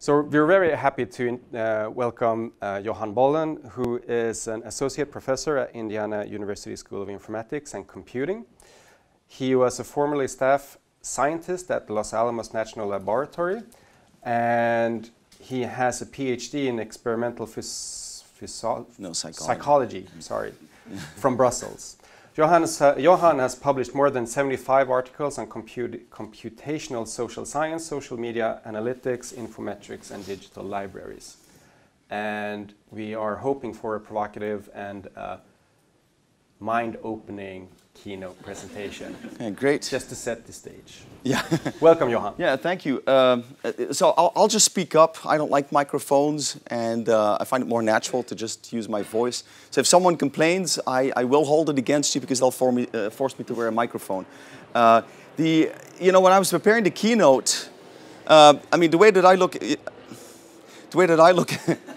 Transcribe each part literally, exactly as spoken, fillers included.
So we're very happy to uh, welcome uh, Johan Bollen, who is an associate professor at Indiana University School of Informatics and Computing. He was a formerly staff scientist at the Los Alamos National Laboratory, and he has a PhD in experimental phys physio no, psychology, psychology sorry, from Brussels. Johan has, uh, Johan has published more than seventy-five articles on comput computational social science, social media analytics, infometrics, and digital libraries. And we are hoping for a provocative and uh, mind-opening keynote presentation. Yeah, great. Just to set the stage. Yeah. Welcome, Johan. Yeah, thank you. Um, so I'll, I'll just speak up. I don't like microphones, and uh, I find it more natural to just use my voice. So if someone complains, I, I will hold it against you because they'll for me, uh, force me to wear a microphone. Uh, the, you know, when I was preparing the keynote, uh, I mean, the way that I look, the way that I look.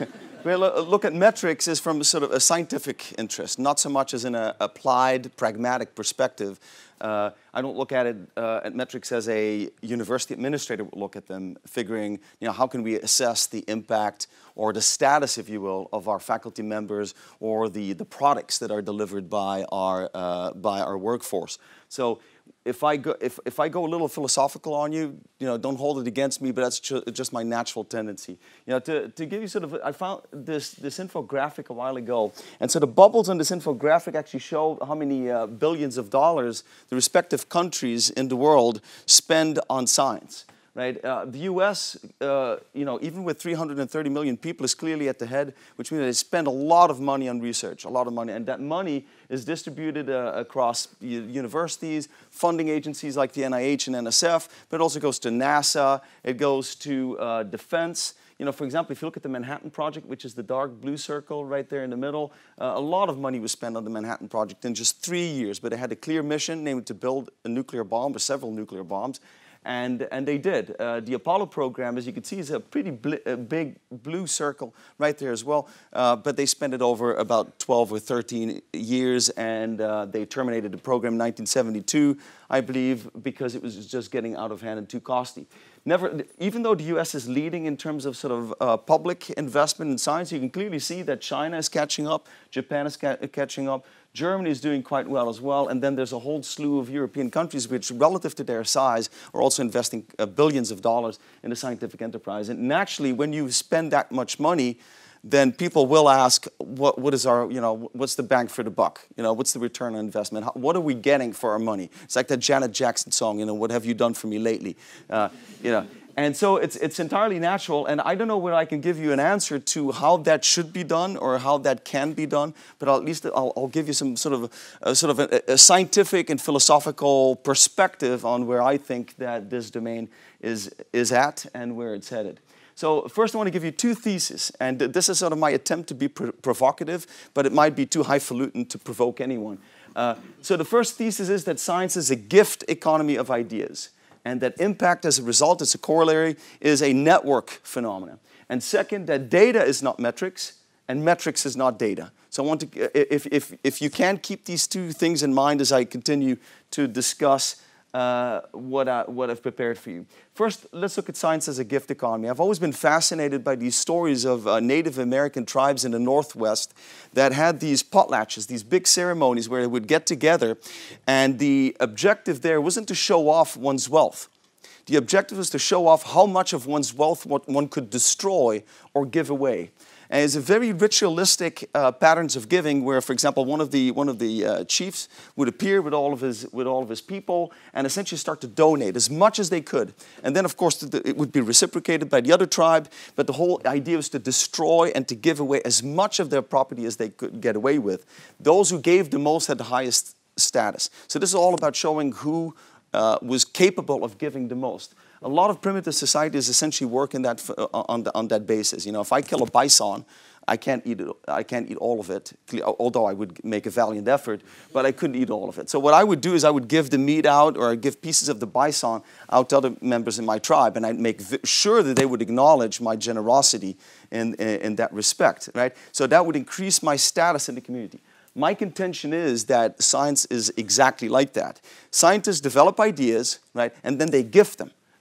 Well, look at metrics is from sort of a scientific interest, not so much as in an applied, pragmatic perspective. Uh, I don't look at it uh, at metrics as a university administrator would look at them, figuring, you know, how can we assess the impact or the status, if you will, of our faculty members or the the products that are delivered by our uh, by our workforce. So. If I go if if I go a little philosophical on you, you know, don't hold it against me. But that's ju just my natural tendency. You know, to to give you sort of, I found this this infographic a while ago, and so the bubbles on this infographic actually show how many uh, billions of dollars the respective countries in the world spend on science. Right? Uh, the U S, uh, you know, even with three hundred thirty million people, is clearly at the head, which means they spend a lot of money on research, a lot of money, and that money is distributed uh, across universities, funding agencies like the N I H and N S F, but it also goes to NASA, it goes to uh, defense. You know, for example, if you look at the Manhattan Project, which is the dark blue circle right there in the middle, uh, a lot of money was spent on the Manhattan Project in just three years, but it had a clear mission, namely to build a nuclear bomb or several nuclear bombs. And, and they did. Uh, the Apollo program, as you can see, is a pretty bl a big blue circle right there as well. Uh, but they spent it over about twelve or thirteen years, and uh, they terminated the program in nineteen seventy-two, I believe, because it was just getting out of hand and too costly. Never, even though the U S is leading in terms of sort of uh, public investment in science, you can clearly see that China is catching up, Japan is ca catching up, Germany is doing quite well as well, and then there's a whole slew of European countries which, relative to their size, are also investing uh, billions of dollars in the scientific enterprise. And naturally, when you spend that much money, then people will ask, what, what is our, you know, what's the bang for the buck? You know, what's the return on investment? How, what are we getting for our money? It's like that Janet Jackson song, you know, what have you done for me lately? Uh, you know. And so it's, it's entirely natural, and I don't know whether I can give you an answer to how that should be done or how that can be done, but I'll, at least I'll, I'll give you some sort of, a, sort of a, a scientific and philosophical perspective on where I think that this domain is, is at and where it's headed. So first I want to give you two theses, and this is sort of my attempt to be pr provocative, but it might be too highfalutin to provoke anyone. Uh, so the first thesis is that science is a gift economy of ideas, and that impact as a result, as a corollary, is a network phenomenon. And second, that data is not metrics, and metrics is not data. So I want to, if, if, if you can keep these two things in mind as I continue to discuss uh, what, I, what I've prepared for you. First, let's look at science as a gift economy. I've always been fascinated by these stories of uh, Native American tribes in the Northwest that had these potlatches, these big ceremonies where they would get together, and the objective there wasn't to show off one's wealth. The objective was to show off how much of one's wealth one could destroy or give away. And it's a very ritualistic uh, patterns of giving where, for example, one of the, one of the uh, chiefs would appear with all, of his, with all of his people and essentially start to donate as much as they could. And then, of course, the, it would be reciprocated by the other tribe, but the whole idea was to destroy and to give away as much of their property as they could get away with. Those who gave the most had the highest status. So this is all about showing who uh, was capable of giving the most. A lot of primitive societies essentially work in that, uh, on, the, on that basis. You know, if I kill a bison, I can't eat it. I can't eat all of it, although I would make a valiant effort, but I couldn't eat all of it. So what I would do is I would give the meat out, or I'd give pieces of the bison out to other members in my tribe, and I'd make sure that they would acknowledge my generosity in, in, in that respect, right? So that would increase my status in the community. My contention is that science is exactly like that. Scientists develop ideas, right, and then they gift them.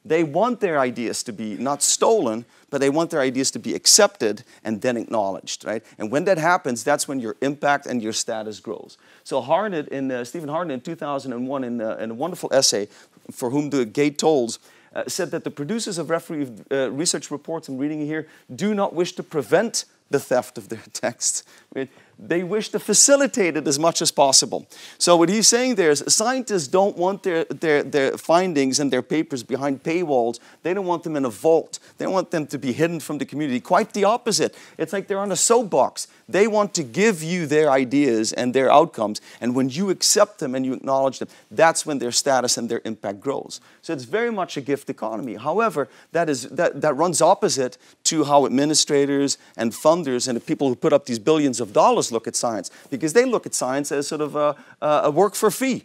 They want their ideas to be not stolen, but they want their ideas to be accepted and then acknowledged, right? And when that happens, that's when your impact and your status grows. So Harnett, in, uh, Stephen Harnett in two thousand one, in, uh, in a wonderful essay, For Whom the Gate Tolls, uh, said that the producers of referee, uh, research reports, I'm reading it here, do not wish to prevent the theft of their texts. Right? They wish to facilitate it as much as possible. So what he's saying there is scientists don't want their, their, their findings and their papers behind paywalls. They don't want them in a vault. They don't want them to be hidden from the community. Quite the opposite. It's like they're on a soapbox. They want to give you their ideas and their outcomes. And when you accept them and you acknowledge them, that's when their status and their impact grows. So it's very much a gift economy. However, that, is, that, that runs opposite to how administrators and funders and the people who put up these billions of dollars look at science, because they look at science as sort of a, a work for fee.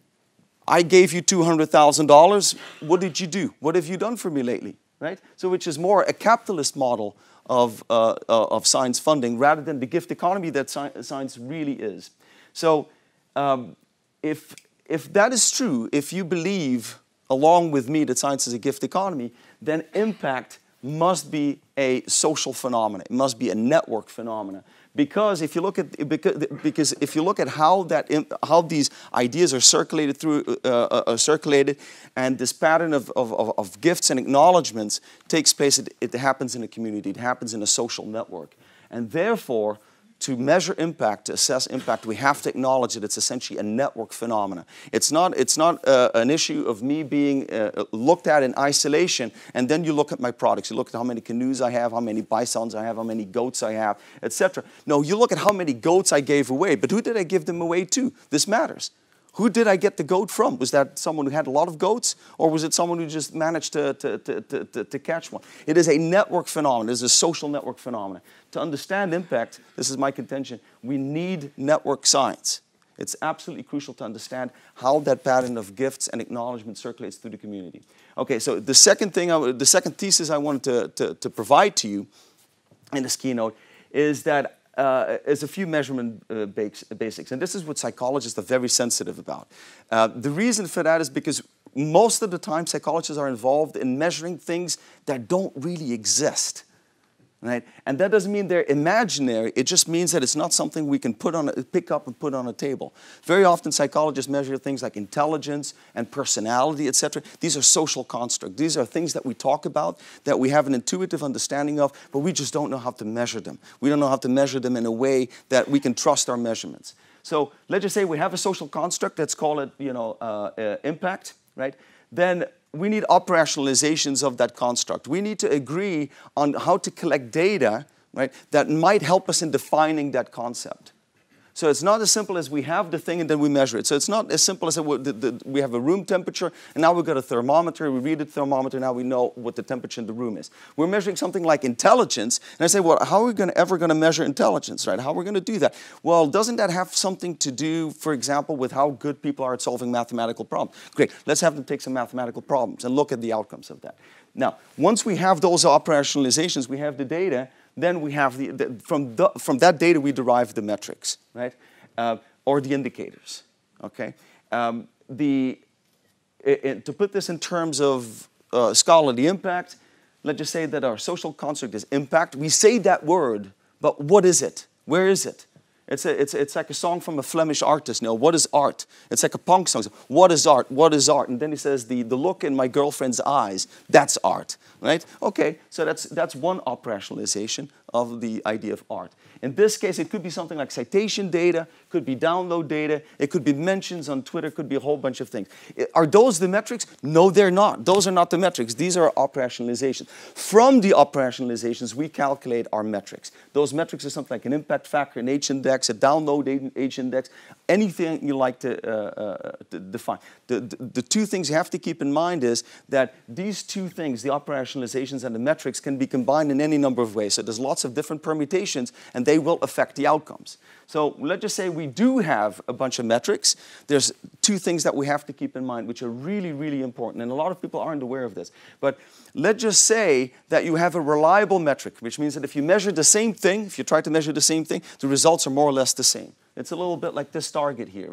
I gave you two hundred thousand dollars. What did you do? What have you done for me lately? Right? So which is more a capitalist model of, uh, uh, of science funding rather than the gift economy that sci science really is. So um, if, if that is true, if you believe along with me that science is a gift economy, then impact must be a social phenomenon. It must be a network phenomenon. Because if you look at because, because if you look at how that how these ideas are circulated through uh, are circulated, and this pattern of, of, of gifts and acknowledgments takes place, it, it happens in a community. It happens in a social network, and therefore, to measure impact, to assess impact, we have to acknowledge that it's essentially a network phenomenon. It's not, it's not uh, an issue of me being uh, looked at in isolation, and then you look at my products. You look at how many canoes I have, how many bisons I have, how many goats I have, et cetera. No, you look at how many goats I gave away, but who did I give them away to? This matters. Who did I get the goat from? Was that someone who had a lot of goats, or was it someone who just managed to, to, to, to, to catch one? It is a network phenomenon. It is a social network phenomenon. To understand impact, this is my contention, we need network science. It's absolutely crucial to understand how that pattern of gifts and acknowledgement circulates through the community. Okay, so the second thing, I, the second thesis I wanted to, to, to provide to you in this keynote is that Uh, is a few measurement uh, basics. And this is what psychologists are very sensitive about. Uh, the reason for that is because most of the time psychologists are involved in measuring things that don't really exist. Right? And that doesn't mean they're imaginary. It just means that it's not something we can put on a, pick up and put on a table. Very often psychologists measure things like intelligence and personality, et cetera. These are social constructs. These are things that we talk about, that we have an intuitive understanding of, but we just don't know how to measure them. We don't know how to measure them in a way that we can trust our measurements. So let's just say we have a social construct, let's call it, you know, uh, uh, impact, right? Then we need operationalizations of that construct. We need to agree on how to collect data, right, that might help us in defining that concept. So it's not as simple as we have the thing and then we measure it. So it's not as simple as we have a room temperature and now we've got a thermometer, we read the thermometer, now we know what the temperature in the room is. We're measuring something like intelligence, and I say, well, how are we gonna, ever going to measure intelligence, right? How are we going to do that? Well, doesn't that have something to do, for example, with how good people are at solving mathematical problems? Great, let's have them take some mathematical problems and look at the outcomes of that. Now, once we have those operationalizations, we have the data, then we have the, the from, the, from that data we derive the metrics, right? Uh, or the indicators, okay? Um, the, it, it, to put this in terms of uh, scholarly impact, let's just say that our social construct is impact. We say that word, but what is it? Where is it? It's, a, it's, it's like a song from a Flemish artist. You know, what is art? It's like a punk song. What is art? What is art? And then he says, the, the look in my girlfriend's eyes, that's art, right? Okay, so that's, that's one operationalization of the idea of art. In this case, it could be something like citation data, could be download data, it could be mentions on Twitter, could be a whole bunch of things. Are those the metrics? No, they're not. Those are not the metrics. These are operationalizations. From the operationalizations, we calculate our metrics. Those metrics are something like an impact factor, an H-index, a download H-index, anything you like to, uh, uh, to define. The, the, the two things you have to keep in mind is that these two things, the operationalizations and the metrics, can be combined in any number of ways. So there's lots of different permutations, and they will affect the outcomes. So let's just say we do have a bunch of metrics. There's two things that we have to keep in mind, which are really, really important, and a lot of people aren't aware of this. But let's just say that you have a reliable metric, which means that if you measure the same thing, if you try to measure the same thing, the results are more or less the same. It's a little bit like this target here, right?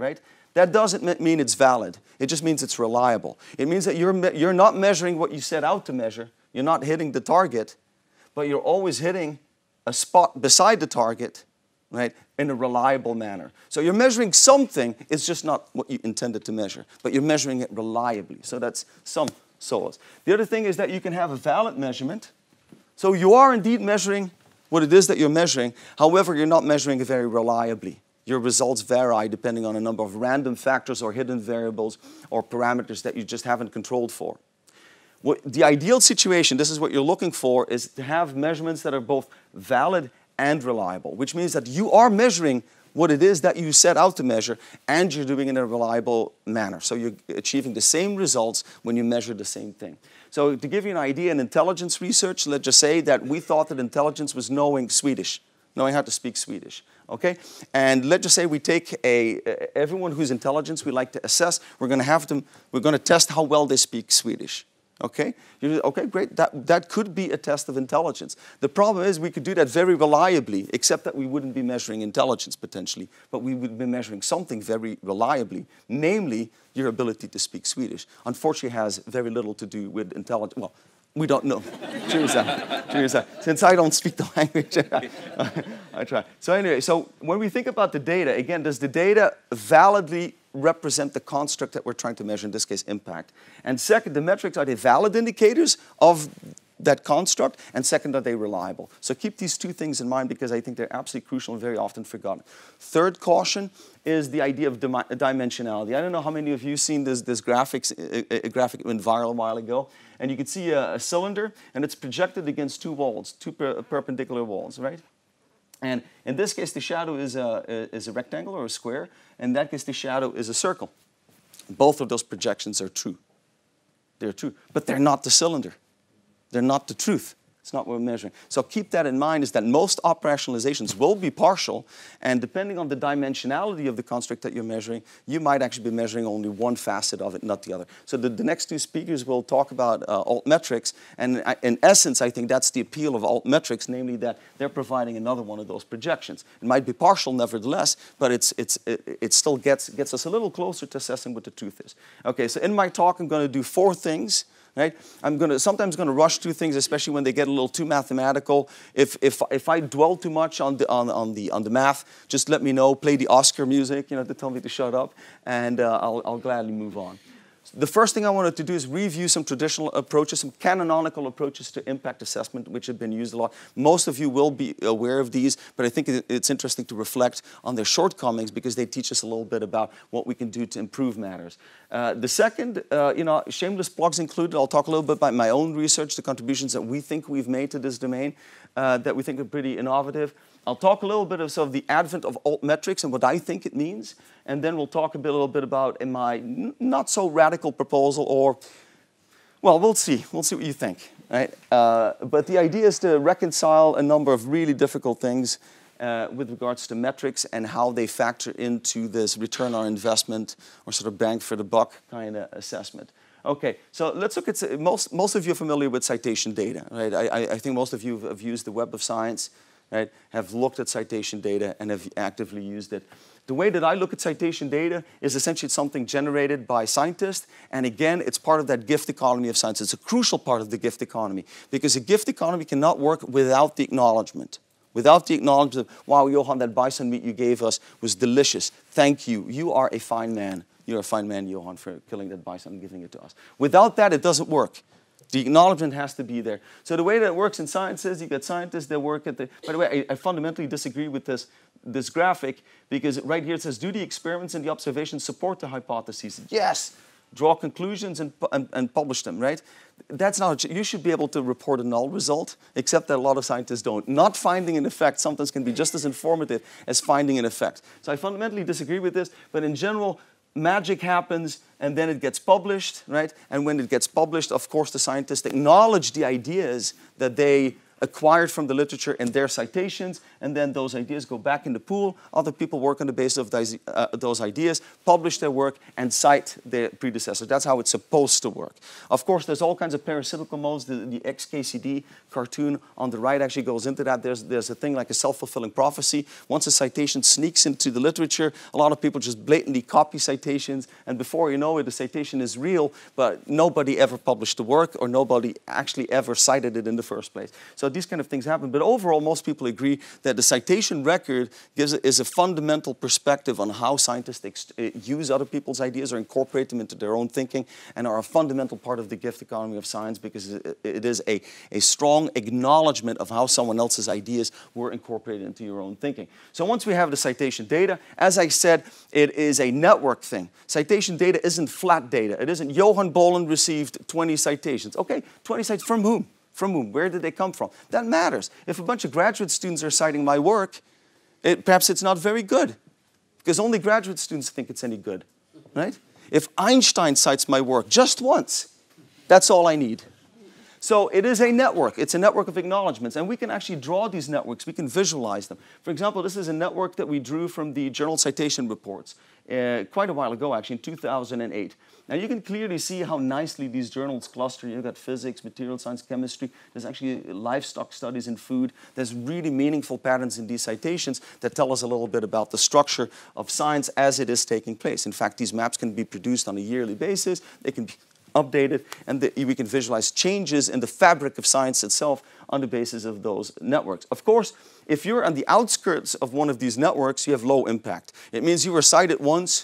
that doesn't mean it's valid. It just means it's reliable. It means that you're, you're not measuring what you set out to measure. You're not hitting the target, but you're always hitting a spot beside the target, right, in a reliable manner. So you're measuring something, it's just not what you intended to measure, but you're measuring it reliably. So that's some S O As. The other thing is that you can have a valid measurement. So you are indeed measuring what it is that you're measuring. However, you're not measuring it very reliably. Your results vary depending on a number of random factors or hidden variables or parameters that you just haven't controlled for. What, the ideal situation, this is what you're looking for, is to have measurements that are both valid and reliable, which means that you are measuring what it is that you set out to measure and you're doing it in a reliable manner. So you're achieving the same results when you measure the same thing. So to give you an idea, in intelligence research, let's just say that we thought that intelligence was knowing Swedish, knowing how to speak Swedish. Okay, and let's just say we take a everyone whose intelligence we like to assess. We're going to have them. We're going to test how well they speak Swedish. Okay, You're, okay, great. That that could be a test of intelligence. The problem is we could do that very reliably, except that we wouldn't be measuring intelligence potentially, but we would be measuring something very reliably, namely your ability to speak Swedish. Unfortunately, it has very little to do with intelligence. Well, we don't know. Since I don't speak the language, I, I try. So anyway, so when we think about the data, again, does the data validly represent the construct that we're trying to measure, in this case, impact? And second, the metrics, are they valid indicators of that construct? And second, are they reliable? So keep these two things in mind because I think they're absolutely crucial and very often forgotten. Third caution is the idea of dimensionality. I don't know how many of you have seen this, this graphics, a, a graphic that went viral a while ago. And you can see a, a cylinder, and it's projected against two walls, two per, perpendicular walls, right? And in this case, the shadow is a, is a rectangle or a square. In that case, the shadow is a circle. Both of those projections are true. They're true, but they're not the cylinder. They're not the truth. It's not what we're measuring. So keep that in mind, is that most operationalizations will be partial, and depending on the dimensionality of the construct that you're measuring, you might actually be measuring only one facet of it, not the other. So the, the next two speakers will talk about uh, altmetrics, and I, in essence, I think that's the appeal of altmetrics, namely that they're providing another one of those projections. It might be partial, nevertheless, but it's, it's, it, it still gets, gets us a little closer to assessing what the truth is. Okay, so in my talk, I'm going to do four things. Right? I'm going to sometimes going to rush through things, especially when they get a little too mathematical. If if if I dwell too much on the on on the on the math, just let me know. Play the Oscar music, you know, to tell me to shut up, and uh, I'll I'll gladly move on. The first thing I wanted to do is review some traditional approaches, some canonical approaches to impact assessment, which have been used a lot. Most of you will be aware of these, but I think it's interesting to reflect on their shortcomings because they teach us a little bit about what we can do to improve matters. Uh, the second, uh, you know, shameless plugs included, I'll talk a little bit about my own research, the contributions that we think we've made to this domain, uh, that we think are pretty innovative. I'll talk a little bit of, sort of the advent of altmetrics and what I think it means, and then we'll talk a, bit, a little bit about in my not so radical proposal, or, well, we'll see. We'll see what you think, right? Uh, but the idea is to reconcile a number of really difficult things uh, with regards to metrics and how they factor into this return on investment or sort of bang for the buck kind of assessment. Okay, so let's look at, most, most of you are familiar with citation data, right? I, I think most of you have used the Web of Science. Right, have looked at citation data and have actively used it. The way that I look at citation data is essentially something generated by scientists, and again, it's part of that gift economy of science. It's a crucial part of the gift economy, because a gift economy cannot work without the acknowledgement. Without the acknowledgement of, wow, Johan, that bison meat you gave us was delicious. Thank you. You are a fine man. You're a fine man, Johan, for killing that bison and giving it to us. Without that, it doesn't work. The acknowledgement has to be there. So the way that it works in science is you get scientists that work at the... By the way, I, I fundamentally disagree with this, this graphic, because right here it says, do the experiments and the observations support the hypotheses? Yes! Draw conclusions and, and, and publish them, right? That's not... You should be able to report a null result, except that a lot of scientists don't. Not finding an effect sometimes can be just as informative as finding an effect. So I fundamentally disagree with this, but in general, magic happens, and then it gets published, right? And when it gets published, of course, the scientists acknowledge the ideas that they acquired from the literature and their citations, and then those ideas go back in the pool. Other people work on the basis of those, uh, those ideas, publish their work, and cite their predecessors. That's how it's supposed to work. Of course, there's all kinds of parasitical modes. The, the X K C D cartoon on the right actually goes into that. There's, there's a thing like a self-fulfilling prophecy. Once a citation sneaks into the literature, a lot of people just blatantly copy citations, and before you know it, the citation is real, but nobody ever published the work, or nobody actually ever cited it in the first place. So these kind of things happen. But overall, most people agree that the citation record gives is a fundamental perspective on how scientists use other people's ideas or incorporate them into their own thinking, and are a fundamental part of the gift economy of science, because it is a, a strong acknowledgement of how someone else's ideas were incorporated into your own thinking. So once we have the citation data, as I said, it is a network thing. Citation data isn't flat data. It isn't Johan Bolen received twenty citations. Okay, twenty citations from whom? From whom? Where did they come from? That matters. If a bunch of graduate students are citing my work, it, perhaps it's not very good, because only graduate students think it's any good, right? If Einstein cites my work just once, that's all I need. So it is a network. It's a network of acknowledgements, and we can actually draw these networks. We can visualize them. For example, this is a network that we drew from the Journal Citation Reports uh, quite a while ago, actually, in two thousand eight. Now you can clearly see how nicely these journals cluster. You've got physics, material science, chemistry. There's actually livestock studies in food. There's really meaningful patterns in these citations that tell us a little bit about the structure of science as it is taking place. In fact, these maps can be produced on a yearly basis. They can be updated, and the, we can visualize changes in the fabric of science itself on the basis of those networks. Of course, if you're on the outskirts of one of these networks, you have low impact. It means you were cited once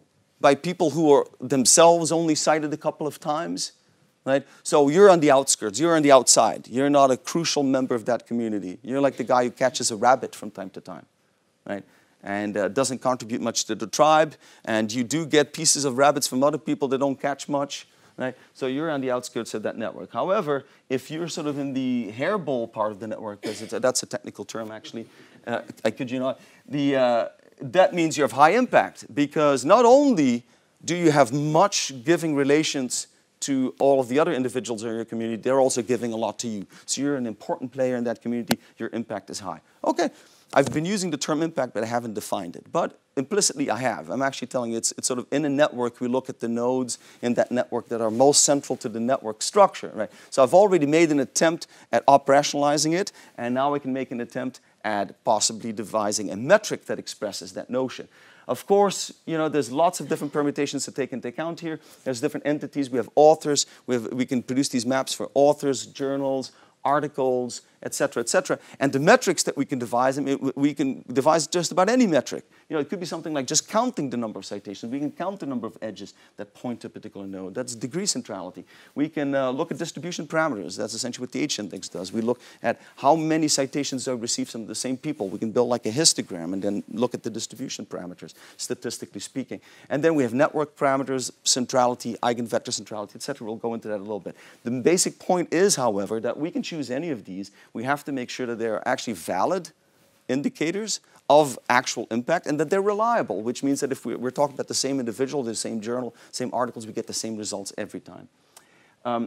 by people who are themselves only cited a couple of times, right? So you're on the outskirts, you're on the outside. You're not a crucial member of that community. You're like the guy who catches a rabbit from time to time, right? And uh, doesn't contribute much to the tribe, and you do get pieces of rabbits from other people that don't catch much, right? So you're on the outskirts of that network. However, if you're sort of in the hairball part of the network, because it's a, that's a technical term actually, uh, I kid you not, the, uh, that means you have high impact, because not only do you have much giving relations to all of the other individuals in your community, they're also giving a lot to you. So you're an important player in that community, your impact is high. Okay, I've been using the term impact, but I haven't defined it. But implicitly I have. I'm actually telling you it's, it's sort of in a network, we look at the nodes in that network that are most central to the network structure, right? So I've already made an attempt at operationalizing it, and now I can make an attempt at possibly devising a metric that expresses that notion. Of course, you know, there's lots of different permutations to take into account here. There's different entities. We have authors. We, have, we can produce these maps for authors, journals, articles, et cetera, et cetera. And the metrics that we can devise, I mean, we can devise just about any metric. You know, it could be something like just counting the number of citations. We can count the number of edges that point to a particular node. That's degree centrality. We can uh, look at distribution parameters. That's essentially what the H-index does. We look at how many citations are received from the same people. We can build like a histogram and then look at the distribution parameters, statistically speaking. And then we have network parameters, centrality, eigenvector centrality, et cetera. We'll go into that a little bit. The basic point is, however, that we can choose any of these. We have to make sure that they're actually valid indicators of actual impact and that they're reliable, which means that if we're talking about the same individual, the same journal, same articles, we get the same results every time. Um,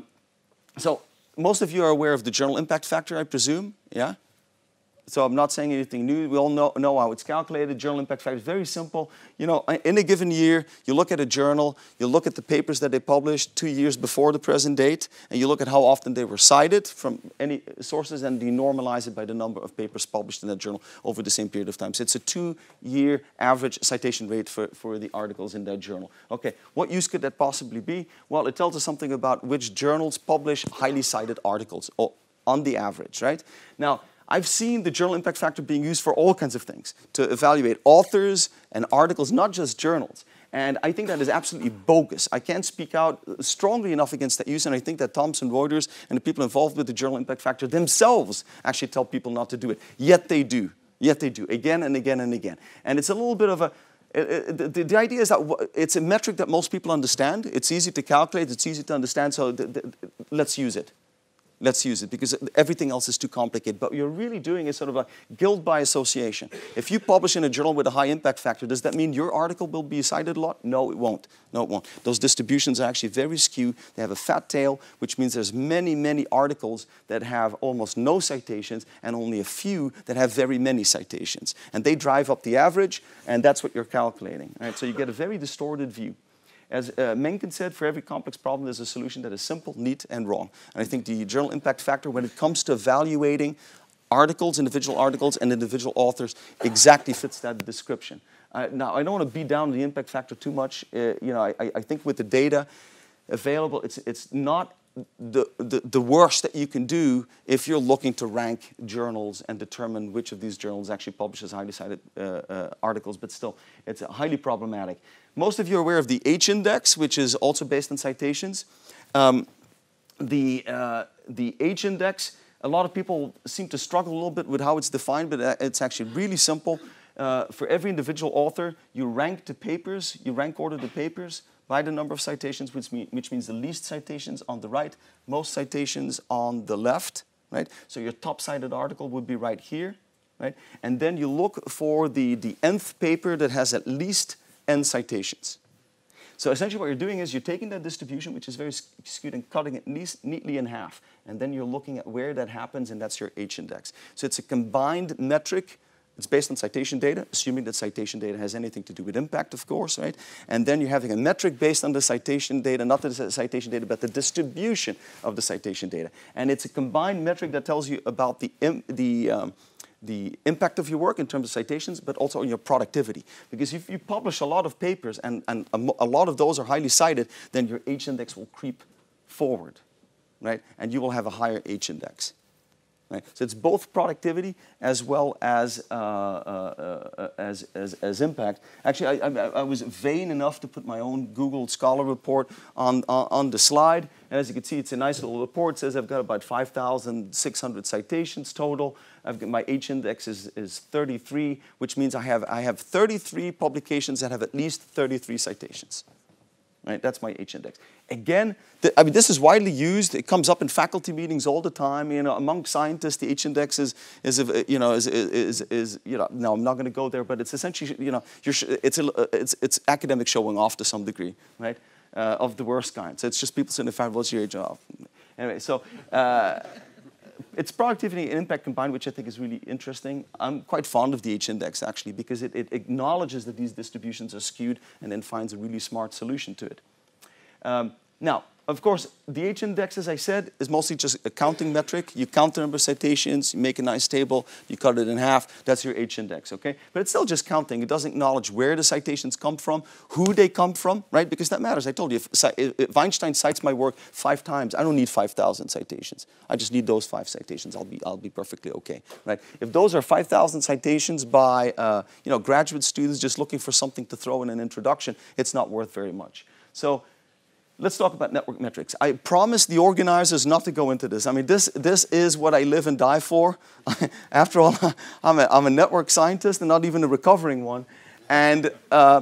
so most of you are aware of the journal impact factor, I presume, yeah? So I'm not saying anything new. We all know, know how it's calculated. Journal impact factor is very simple. You know, in a given year, you look at a journal, you look at the papers that they published two years before the present date, and you look at how often they were cited from any sources, and you normalize it by the number of papers published in that journal over the same period of time. So it's a two-year average citation rate for, for the articles in that journal. Okay, what use could that possibly be? Well, it tells us something about which journals publish highly cited articles on the average, right? Now, I've seen the journal impact factor being used for all kinds of things, to evaluate authors and articles, not just journals. And I think that is absolutely bogus. I can't speak out strongly enough against that use, and I think that Thomson Reuters and the people involved with the journal impact factor themselves actually tell people not to do it. Yet they do. Yet they do, again and again and again. And it's a little bit of a, uh, the, the, the idea is that it's a metric that most people understand. It's easy to calculate, it's easy to understand, so th th let's use it. let's use it, because everything else is too complicated. But what you're really doing is sort of a guild by association. If you publish in a journal with a high impact factor, does that mean your article will be cited a lot? No, it won't. No, it won't. Those distributions are actually very skewed. They have a fat tail, which means there's many, many articles that have almost no citations and only a few that have very many citations. And they drive up the average, and that's what you're calculating. Right? So you get a very distorted view. As uh, Mencken said, for every complex problem, there's a solution that is simple, neat, and wrong. And I think the journal impact factor, when it comes to evaluating articles, individual articles, and individual authors, exactly fits that description. Uh, now, I don't want to beat down the impact factor too much. Uh, you know, I, I think with the data available, it's, it's not the, the, the worst that you can do if you're looking to rank journals and determine which of these journals actually publishes highly cited uh, uh, articles, but still, it's highly problematic. Most of you are aware of the H-index, which is also based on citations. Um, the, uh, the H-index, a lot of people seem to struggle a little bit with how it's defined, but it's actually really simple. Uh, for every individual author, you rank the papers, you rank order the papers by the number of citations, which, mean, which means the least citations on the right, most citations on the left, right? So your top cited article would be right here, right? And then you look for the, the nth paper that has at least n citations. So essentially what you're doing is you're taking that distribution, which is very skewed, and cutting it neatly in half. And then you're looking at where that happens, and that's your H-index. So it's a combined metric. It's based on citation data, assuming that citation data has anything to do with impact, of course, right? And then you're having a metric based on the citation data, not the citation data, but the distribution of the citation data. And it's a combined metric that tells you about the, the um, the impact of your work in terms of citations, but also on your productivity. Because if you publish a lot of papers and, and a, a lot of those are highly cited, then your H-index will creep forward, right? And you will have a higher H-index. Right? So it's both productivity as well as, uh, uh, uh, as, as, as impact. Actually, I, I, I was vain enough to put my own Google Scholar report on, on, on the slide. And as you can see, it's a nice little report. It says I've got about five thousand six hundred citations total. I've got, my H-index is, is thirty-three, which means I have, I have thirty-three publications that have at least thirty-three citations. Right? That's my H-index. Again, the, I mean, this is widely used. It comes up in faculty meetings all the time. You know, among scientists, the H-index is, is, you know, is, is, is, you know, no, I'm not going to go there, but it's essentially, you know, you're, it's, a, it's, it's academic showing off to some degree, right, uh, of the worst kind. So it's just people saying, what's your job? Anyway, so uh, it's productivity and impact combined, which I think is really interesting. I'm quite fond of the H-index, actually, because it, it acknowledges that these distributions are skewed and then finds a really smart solution to it. Um, now, of course, the H-index, as I said, is mostly just a counting metric. You count the number of citations, you make a nice table, you cut it in half, that's your H-index, okay? But it's still just counting. It doesn't acknowledge where the citations come from, who they come from, right? Because that matters. I told you, if, if Einstein cites my work five times, I don't need five thousand citations. I just need those five citations. I'll be, I'll be perfectly okay, right? If those are five thousand citations by uh, you know, graduate students just looking for something to throw in an introduction, it's not worth very much. So, let's talk about network metrics. I promised the organizers not to go into this. I mean, this, this is what I live and die for. After all, I'm a, I'm a network scientist and not even a recovering one. And, uh,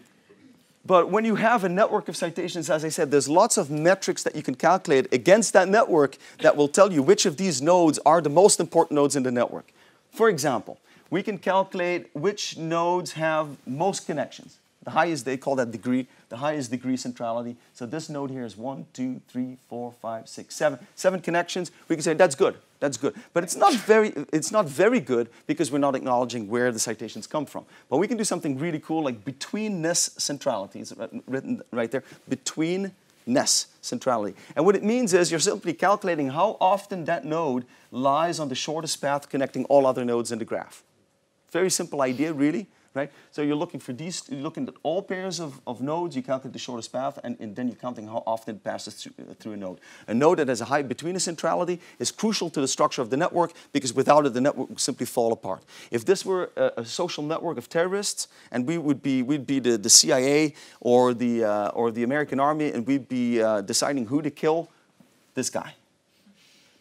but when you have a network of citations, as I said, there's lots of metrics that you can calculate against that network that will tell you which of these nodes are the most important nodes in the network. For example, we can calculate which nodes have most connections. The highest, they call that degree, the highest degree centrality. So this node here is one, two, three, four, five, six, seven. Seven connections. We can say that's good, that's good. But it's not very, it's not very good because we're not acknowledging where the citations come from. But we can do something really cool like betweenness centrality. It's written right there, betweenness centrality. And what it means is you're simply calculating how often that node lies on the shortest path connecting all other nodes in the graph. Very simple idea, really. Right? So you're looking for these, you're looking at all pairs of, of nodes, you calculate the shortest path, and, and then you're counting how often it passes through, uh, through a node. A node that has a high betweenness centrality is crucial to the structure of the network because without it, the network would simply fall apart. If this were a, a social network of terrorists, and we would be, we'd be the, the C I A or the, uh, or the American Army, and we'd be uh, deciding who to kill, this guy.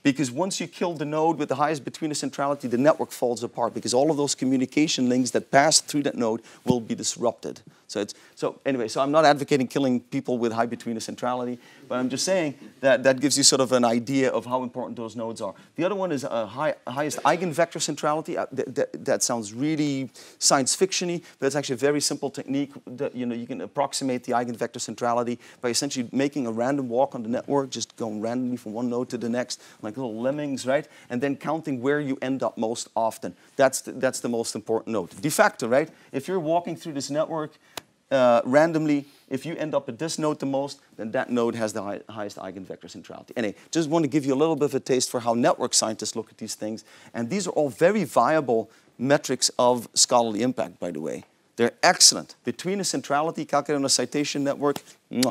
Because once you kill the node with the highest betweener centrality, the network falls apart because all of those communication links that pass through that node will be disrupted. So, it's, so anyway, so I'm not advocating killing people with high betweener centrality, but I'm just saying that that gives you sort of an idea of how important those nodes are. The other one is a high, highest eigenvector centrality. Uh, th th that sounds really science fiction-y, but it's actually a very simple technique. That, you know, you can approximate the eigenvector centrality by essentially making a random walk on the network, just going randomly from one node to the next, like little lemmings, right? And then counting where you end up most often. That's the, that's the most important node. De facto, right? If you're walking through this network, Uh, randomly, if you end up at this node the most, then that node has the high, highest eigenvector centrality. Anyway, just want to give you a little bit of a taste for how network scientists look at these things. And these are all very viable metrics of scholarly impact, by the way. They're excellent. Betweener centrality calculated on a citation network. Mwah.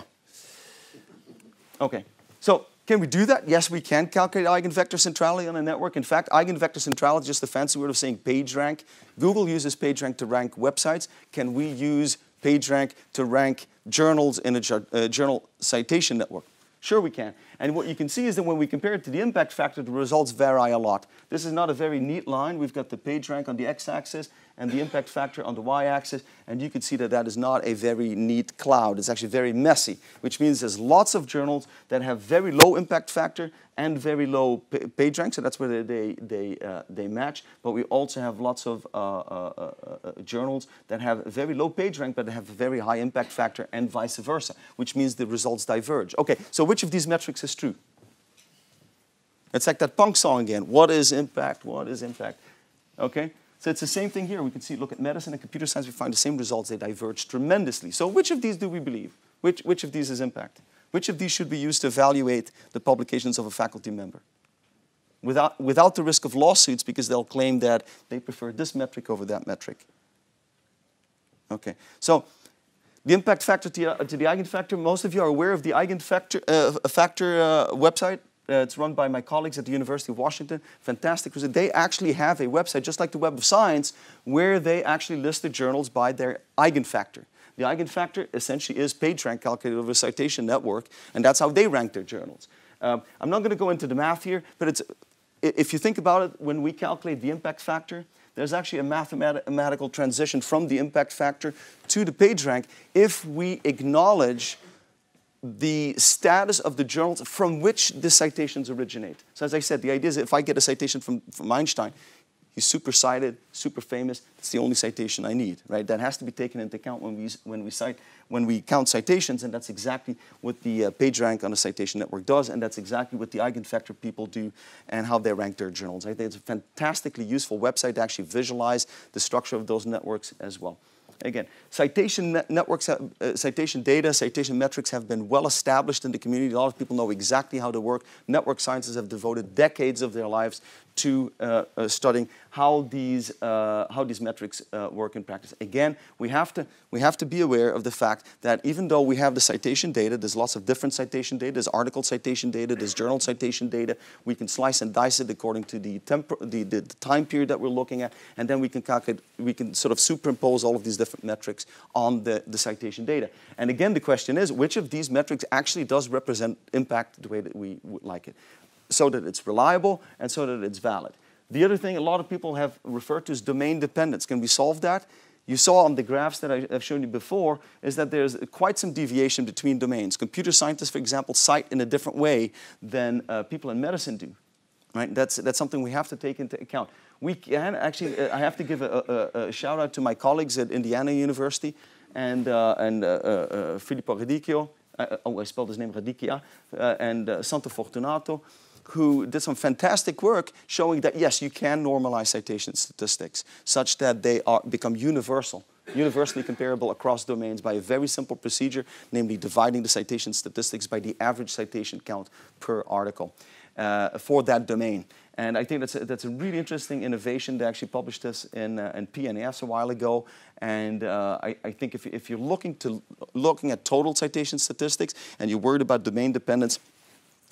Okay, so can we do that? Yes, we can calculate eigenvector centrality on a network. In fact, eigenvector centrality is just a fancy word of saying PageRank. Google uses PageRank to rank websites. Can we use PageRank to rank journals in a uh, journal citation network? Sure we can. And what you can see is that when we compare it to the impact factor, the results vary a lot. This is not a very neat line. We've got the PageRank on the x-axis and the impact factor on the y-axis, and you can see that that is not a very neat cloud. It's actually very messy, which means there's lots of journals that have very low impact factor and very low PageRank, so that's where they, they, they, uh, they match. But we also have lots of uh, uh, uh, journals that have very low PageRank but have a very high impact factor and vice versa, which means the results diverge. Okay, so which of these metrics is true? It's like that punk song again. What is impact? What is impact? Okay? So it's the same thing here. We can see, look at medicine and computer science, we find the same results. They diverge tremendously. So which of these do we believe? Which, which of these is impact? Which of these should be used to evaluate the publications of a faculty member? Without, without the risk of lawsuits, because they'll claim that they prefer this metric over that metric. Okay, so the impact factor to, uh, to the eigenfactor, most of you are aware of the eigenfactor uh, factor uh, website. Uh, it's run by my colleagues at the University of Washington. Fantastic. They actually have a website, just like the Web of Science, where they actually list the journals by their eigenfactor. The eigenfactor essentially is PageRank calculated over a citation network, and that's how they rank their journals. Um, I'm not going to go into the math here, but it's, if you think about it, when we calculate the impact factor, there's actually a mathematical transition from the impact factor to the PageRank if we acknowledge the status of the journals from which the citations originate. So as I said, the idea is if I get a citation from, from Einstein, he's super cited, super famous, it's the only citation I need, right? That has to be taken into account when we, when we, cite, when we count citations, and that's exactly what the uh, PageRank on a citation network does, and that's exactly what the eigenfactor people do and how they rank their journals. I think it's a fantastically useful website to actually visualize the structure of those networks as well. Again, citation net networks, have, uh, citation data, citation metrics have been well established in the community. A lot of people know exactly how they work. Network scientists have devoted decades of their lives to uh, uh, studying how these, uh, how these metrics uh, work in practice. Again, we have, to, we have to be aware of the fact that even though we have the citation data, there's lots of different citation data, there's article citation data, there's journal citation data, we can slice and dice it according to the, the, the, the time period that we're looking at, and then we can calculate, we can sort of superimpose all of these different metrics on the, the citation data. And again, the question is, which of these metrics actually does represent impact the way that we would like it? So that it's reliable and so that it's valid. The other thing a lot of people have referred to is domain dependence. Can we solve that? You saw on the graphs that I've shown you before is that there's quite some deviation between domains. Computer scientists, for example, cite in a different way than uh, people in medicine do. Right? That's, that's something we have to take into account. We can actually, uh, I have to give a, a, a shout out to my colleagues at Indiana University and, uh, and uh, uh, Filippo Radicchio, uh, oh I spelled his name Radicchia, uh, and uh, Santo Fortunato, who did some fantastic work showing that, yes, you can normalize citation statistics such that they are, become universal, universally comparable across domains by a very simple procedure, namely dividing the citation statistics by the average citation count per article uh, for that domain. And I think that's a, that's a really interesting innovation. They actually published this in, uh, in P N A S a while ago. And uh, I, I think if, if you're looking, to, looking at total citation statistics and you're worried about domain dependence,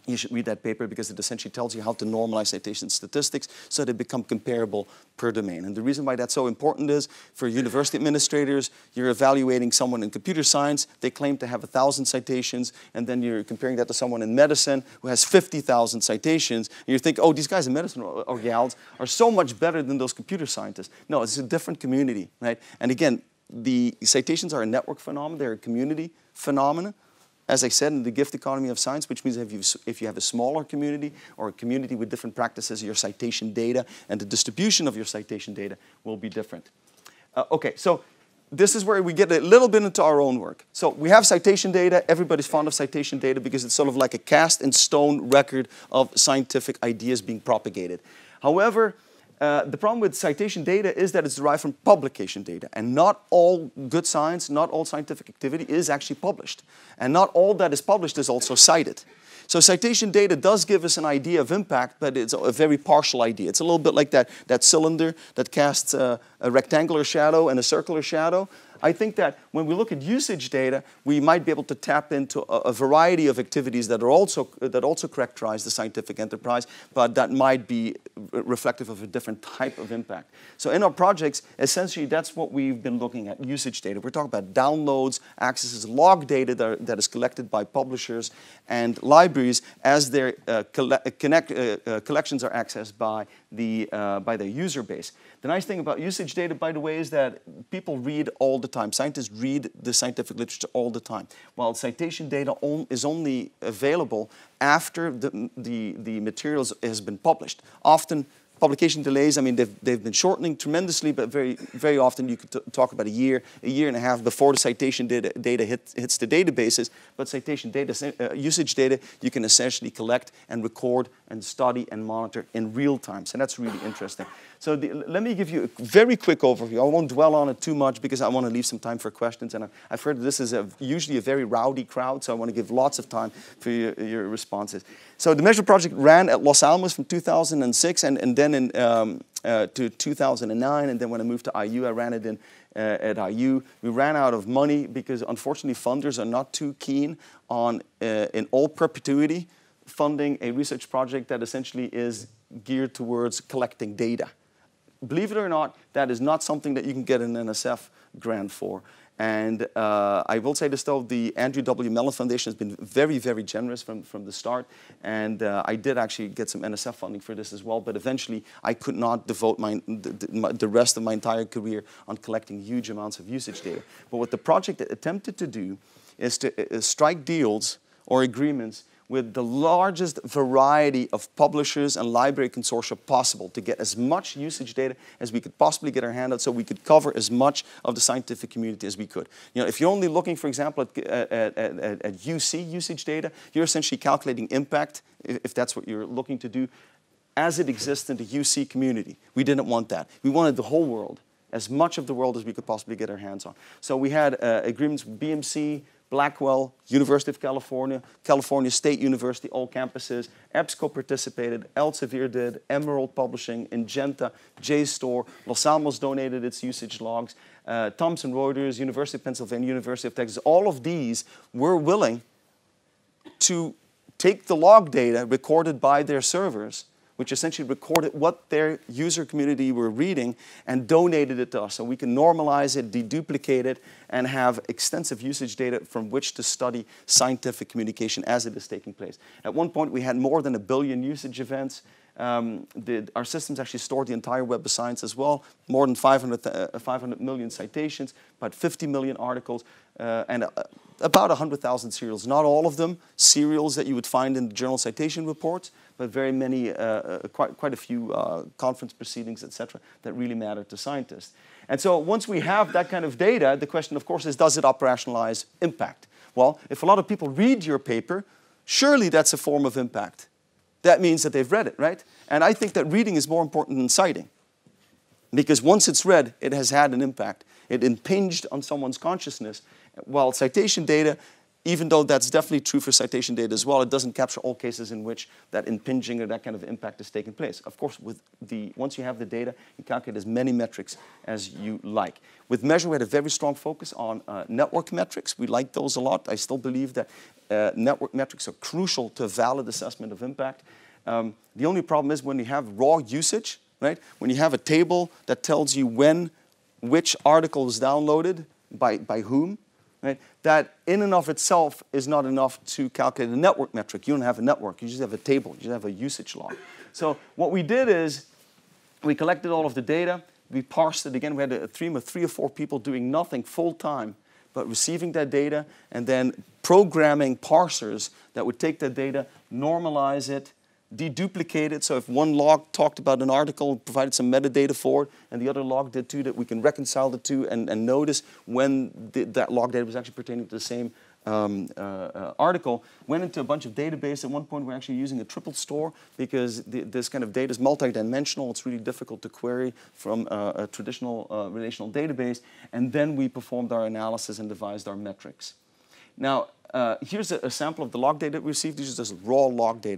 you should read that paper because it essentially tells you how to normalize citation statistics so they become comparable per domain. And the reason why that's so important is for university administrators, you're evaluating someone in computer science, they claim to have one thousand citations, and then you're comparing that to someone in medicine who has fifty thousand citations, and you think, oh, these guys in medicine or, or gals are so much better than those computer scientists. No, it's a different community, right? And again, the citations are a network phenomenon, they're a community phenomenon. As I said, in the gift economy of science, which means if you, if you have a smaller community or a community with different practices, your citation data and the distribution of your citation data will be different. Uh, okay, so this is where we get a little bit into our own work. So we have citation data. Everybody's fond of citation data because it's sort of like a cast in stone record of scientific ideas being propagated. However, Uh, the problem with citation data is that it's derived from publication data. And not all good science, not all scientific activity is actually published. And not all that is published is also cited. So citation data does give us an idea of impact, but it's a very partial idea. It's a little bit like that, that cylinder that casts a, a rectangular shadow and a circular shadow. I think that when we look at usage data, we might be able to tap into a, a variety of activities that are also that also characterize the scientific enterprise, but that might be reflective of a different type of impact. So in our projects, essentially, that's what we've been looking at: usage data. We're talking about downloads, accesses, log data that, are, that is collected by publishers and libraries as their uh, colle connect, uh, uh, collections are accessed by the uh, by their user base. The nice thing about usage data, by the way, is that people read all the time. Scientists read the scientific literature all the time, while citation data on, is only available after the, the, the materials has been published. Often, publication delays, I mean, they've, they've been shortening tremendously, but very, very often you could t talk about a year, a year and a half before the citation data, data hit, hits the databases. But citation data, uh, usage data, you can essentially collect and record and study and monitor in real time. So that's really interesting. So the, let me give you a very quick overview. I won't dwell on it too much because I want to leave some time for questions. And I've heard this is a, usually a very rowdy crowd, so I want to give lots of time for your, your responses. So the Measure project ran at Los Alamos from two thousand six and, and then in, um, uh, to two thousand nine. And then when I moved to I U, I ran it in, uh, at I U. We ran out of money because unfortunately funders are not too keen on, uh, in all perpetuity, funding a research project that essentially is geared towards collecting data. Believe it or not, that is not something that you can get an N S F grant for. And uh, I will say this though, the Andrew W. Mellon Foundation has been very, very generous from, from the start. And uh, I did actually get some N S F funding for this as well, but eventually I could not devote my, the, my, the rest of my entire career on collecting huge amounts of usage data. But what the project attempted to do is to uh, strike deals or agreements with the largest variety of publishers and library consortia possible to get as much usage data as we could possibly get our hand on so we could cover as much of the scientific community as we could. You know, if you're only looking, for example, at, at, at, at U C usage data, you're essentially calculating impact, if that's what you're looking to do, as it exists in the U C community. We didn't want that. We wanted the whole world, as much of the world as we could possibly get our hands on. So we had uh, agreements with B M C, Blackwell, University of California, California State University, all campuses. EBSCO participated, Elsevier did, Emerald Publishing, Ingenta, JSTOR, Los Alamos donated its usage logs, uh, Thomson Reuters, University of Pennsylvania, University of Texas. All of these were willing to take the log data recorded by their servers, which essentially recorded what their user community were reading and donated it to us. So we can normalize it, deduplicate it, and have extensive usage data from which to study scientific communication as it is taking place. At one point, we had more than a billion usage events. Um, the, our systems actually stored the entire Web of Science as well, more than five hundred, uh, five hundred million citations, about fifty million articles, uh, and uh, about one hundred thousand serials. Not all of them serials that you would find in the journal citation reports, but very many, uh, uh, quite, quite a few uh, conference proceedings, et cetera, that really matter to scientists. And so once we have that kind of data, the question, of course, is does it operationalize impact? Well, if a lot of people read your paper, surely that's a form of impact. That means that they've read it, right? And I think that reading is more important than citing. Because once it's read, it has had an impact. It impinged on someone's consciousness, while citation data even though that's definitely true for citation data as well, it doesn't capture all cases in which that impinging or that kind of impact is taking place. Of course, with the, once you have the data, you calculate as many metrics as you like. With Measure, we had a very strong focus on uh, network metrics. We like those a lot. I still believe that uh, network metrics are crucial to a valid assessment of impact. Um, the only problem is when you have raw usage, right? When you have a table that tells you when which article is downloaded by, by whom, right? That in and of itself is not enough to calculate a network metric. You don't have a network, you just have a table, you just have a usage log. So what we did is we collected all of the data, we parsed it again. We had a team of three or four people doing nothing full time, but receiving that data and then programming parsers that would take that data, normalize it, deduplicate it. So if one log talked about an article, provided some metadata for it, and the other log did too, that we can reconcile the two and, and notice when the, that log data was actually pertaining to the same um, uh, uh, article. Went into a bunch of database. At one point, we're actually using a triple store because the, this kind of data is multidimensional. It's really difficult to query from uh, a traditional uh, relational database. And then we performed our analysis and devised our metrics. Now, uh, here's a, a sample of the log data we received. This is just raw log data.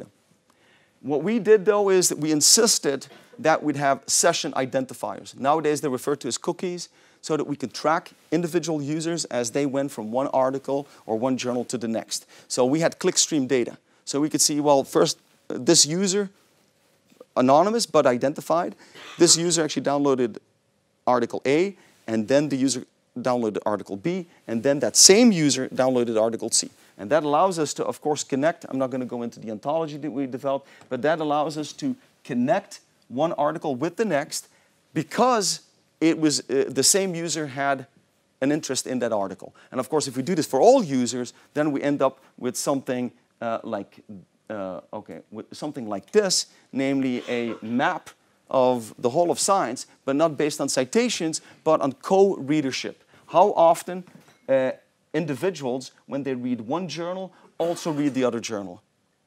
What we did, though, is that we insisted that we'd have session identifiers. Nowadays, they're referred to as cookies, so that we can track individual users as they went from one article or one journal to the next. So we had clickstream data. So we could see, well, first, uh, this user, anonymous but identified, this user actually downloaded article A, and then the user downloaded article B, and then that same user downloaded article C. And that allows us to, of course, connect. I'm not going to go into the ontology that we developed, but that allows us to connect one article with the next because it was uh, the same user had an interest in that article. And of course, if we do this for all users, then we end up with something uh, like, uh, okay, with something like this, namely a map of the whole of science, but not based on citations, but on co-readership. How often uh, individuals, when they read one journal, also read the other journal.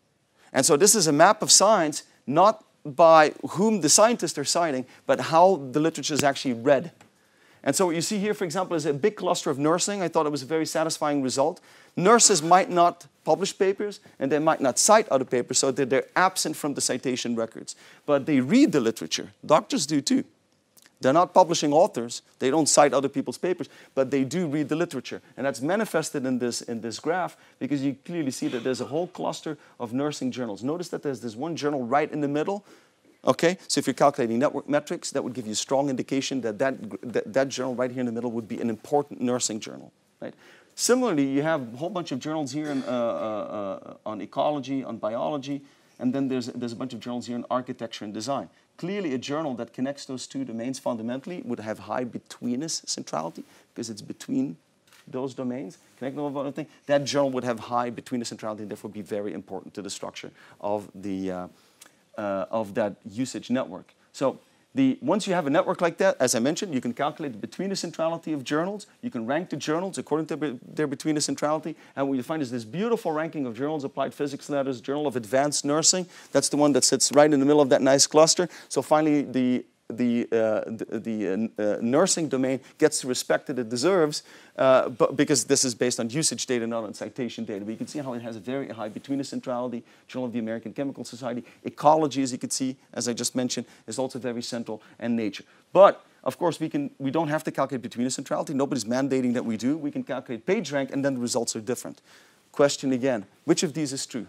And so this is a map of science, not by whom the scientists are citing, but how the literature is actually read. And so what you see here, for example, is a big cluster of nursing. I thought it was a very satisfying result. Nurses might not publish papers, and they might not cite other papers, so that they're absent from the citation records. But they read the literature. Doctors do too. They're not publishing authors. They don't cite other people's papers, but they do read the literature. And that's manifested in this, in this graph because you clearly see that there's a whole cluster of nursing journals. Notice that there's this one journal right in the middle. Okay, so if you're calculating network metrics, that would give you a strong indication that that, that that journal right here in the middle would be an important nursing journal. Right? Similarly, you have a whole bunch of journals here in, uh, uh, uh, on ecology, on biology, and then there's, there's a bunch of journals here in architecture and design. Clearly, a journal that connects those two domains fundamentally would have high betweenness centrality because it's between those domains. Connecting all other thing. That journal would have high betweenness centrality and therefore be very important to the structure of the uh, uh, of that usage network. So the, once you have a network like that, as I mentioned, you can calculate the betweenness centrality of journals. You can rank the journals according to their betweenness centrality. And what you find is this beautiful ranking of journals: Applied Physics Letters, Journal of Advanced Nursing. That's the one that sits right in the middle of that nice cluster. So finally, the the, uh, the, the uh, nursing domain gets the respect that it deserves, uh, but because this is based on usage data, not on citation data. But you can see how it has a very high betweenness centrality. Journal of the American Chemical Society. Ecology, as you can see, as I just mentioned, is also very central, and Nature. But of course, we can we don't have to calculate betweenness centrality. Nobody's mandating that we do. We can calculate page rank, and then the results are different. Question again: which of these is true?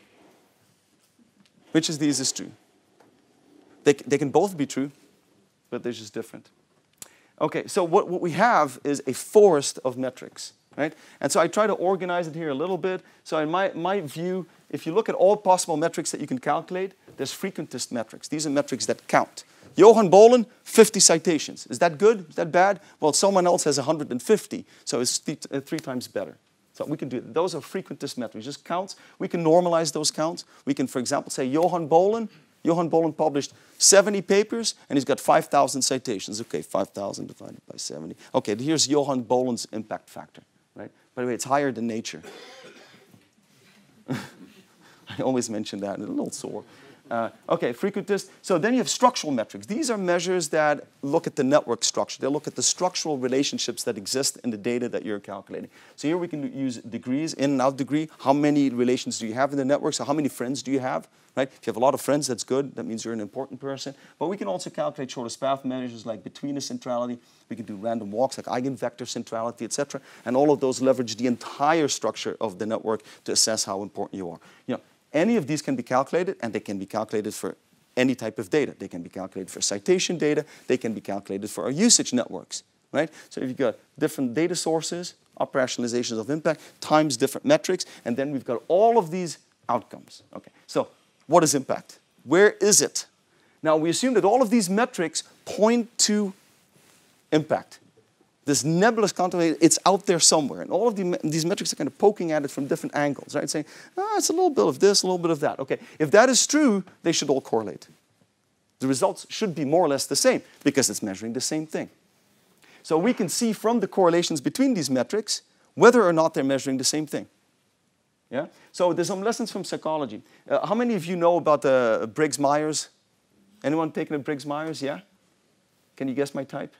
Which of these is true? They they can both be true, but they're just different. Okay, so what, what we have is a forest of metrics, right? And so I try to organize it here a little bit. So in my, my view, if you look at all possible metrics that you can calculate, there's frequentist metrics. These are metrics that count. Johan Bolen, fifty citations. Is that good? Is that bad? Well, someone else has one hundred fifty, so it's th uh, three times better. So we can do it. Those are frequentist metrics, just counts. We can normalize those counts. We can, for example, say Johan Bolen, Johan Bolen published seventy papers, and he's got five thousand citations. Okay, five thousand divided by seventy. Okay, here's Johan Bolen's impact factor, right? By the way, it's higher than Nature. I always mention that, a little sore. Uh, okay, frequentist. So then you have structural metrics. These are measures that look at the network structure. They look at the structural relationships that exist in the data that you're calculating. So here we can use degrees, in and out degree. How many relations do you have in the network? So how many friends do you have? Right? If you have a lot of friends, that's good. That means you're an important person. But we can also calculate shortest path measures like between centrality. We can do random walks like eigenvector centrality, et cetera. And all of those leverage the entire structure of the network to assess how important you are. You know, any of these can be calculated, and they can be calculated for any type of data. They can be calculated for citation data. They can be calculated for our usage networks, right? So if you've got different data sources, operationalizations of impact, times different metrics, and then we've got all of these outcomes. Okay, so what is impact? Where is it? Now, we assume that all of these metrics point to impact. This nebulous content, it's out there somewhere. And all of the, these metrics are kind of poking at it from different angles, right? Saying, ah, it's a little bit of this, a little bit of that. Okay, if that is true, they should all correlate. The results should be more or less the same because it's measuring the same thing. So we can see from the correlations between these metrics whether or not they're measuring the same thing. Yeah? So there's some lessons from psychology. Uh, how many of you know about uh, Briggs-Myers? Anyone taken a Briggs-Myers? Yeah? Can you guess my type?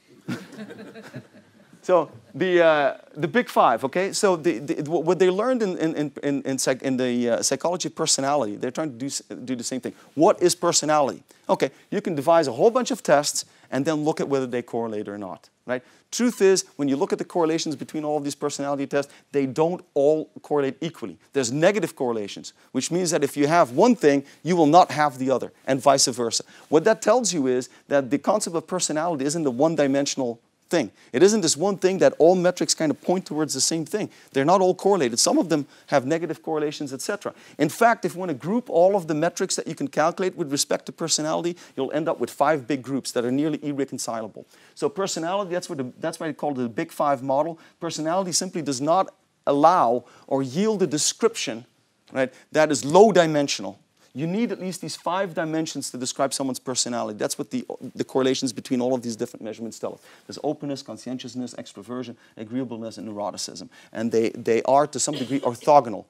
So the, uh, the big five, okay? So the, the, what they learned in, in, in, in, psych, in the uh, psychology of personality, they're trying to do, do the same thing. What is personality? Okay, you can devise a whole bunch of tests and then look at whether they correlate or not, right? Truth is, when you look at the correlations between all of these personality tests, they don't all correlate equally. There's negative correlations, which means that if you have one thing, you will not have the other, and vice versa. What that tells you is that the concept of personality isn't a one-dimensional thing. It isn't this one thing that all metrics kind of point towards the same thing. They're not all correlated. Some of them have negative correlations, et cetera. In fact, if you want to group all of the metrics that you can calculate with respect to personality, you'll end up with five big groups that are nearly irreconcilable. So personality, that's, what the, that's why they call it the Big Five model. Personality simply does not allow or yield a description, right, that is low-dimensional. You need at least these five dimensions to describe someone's personality. That's what the, the correlations between all of these different measurements tell us. There's openness, conscientiousness, extroversion, agreeableness, and neuroticism. And they, they are, to some degree, orthogonal.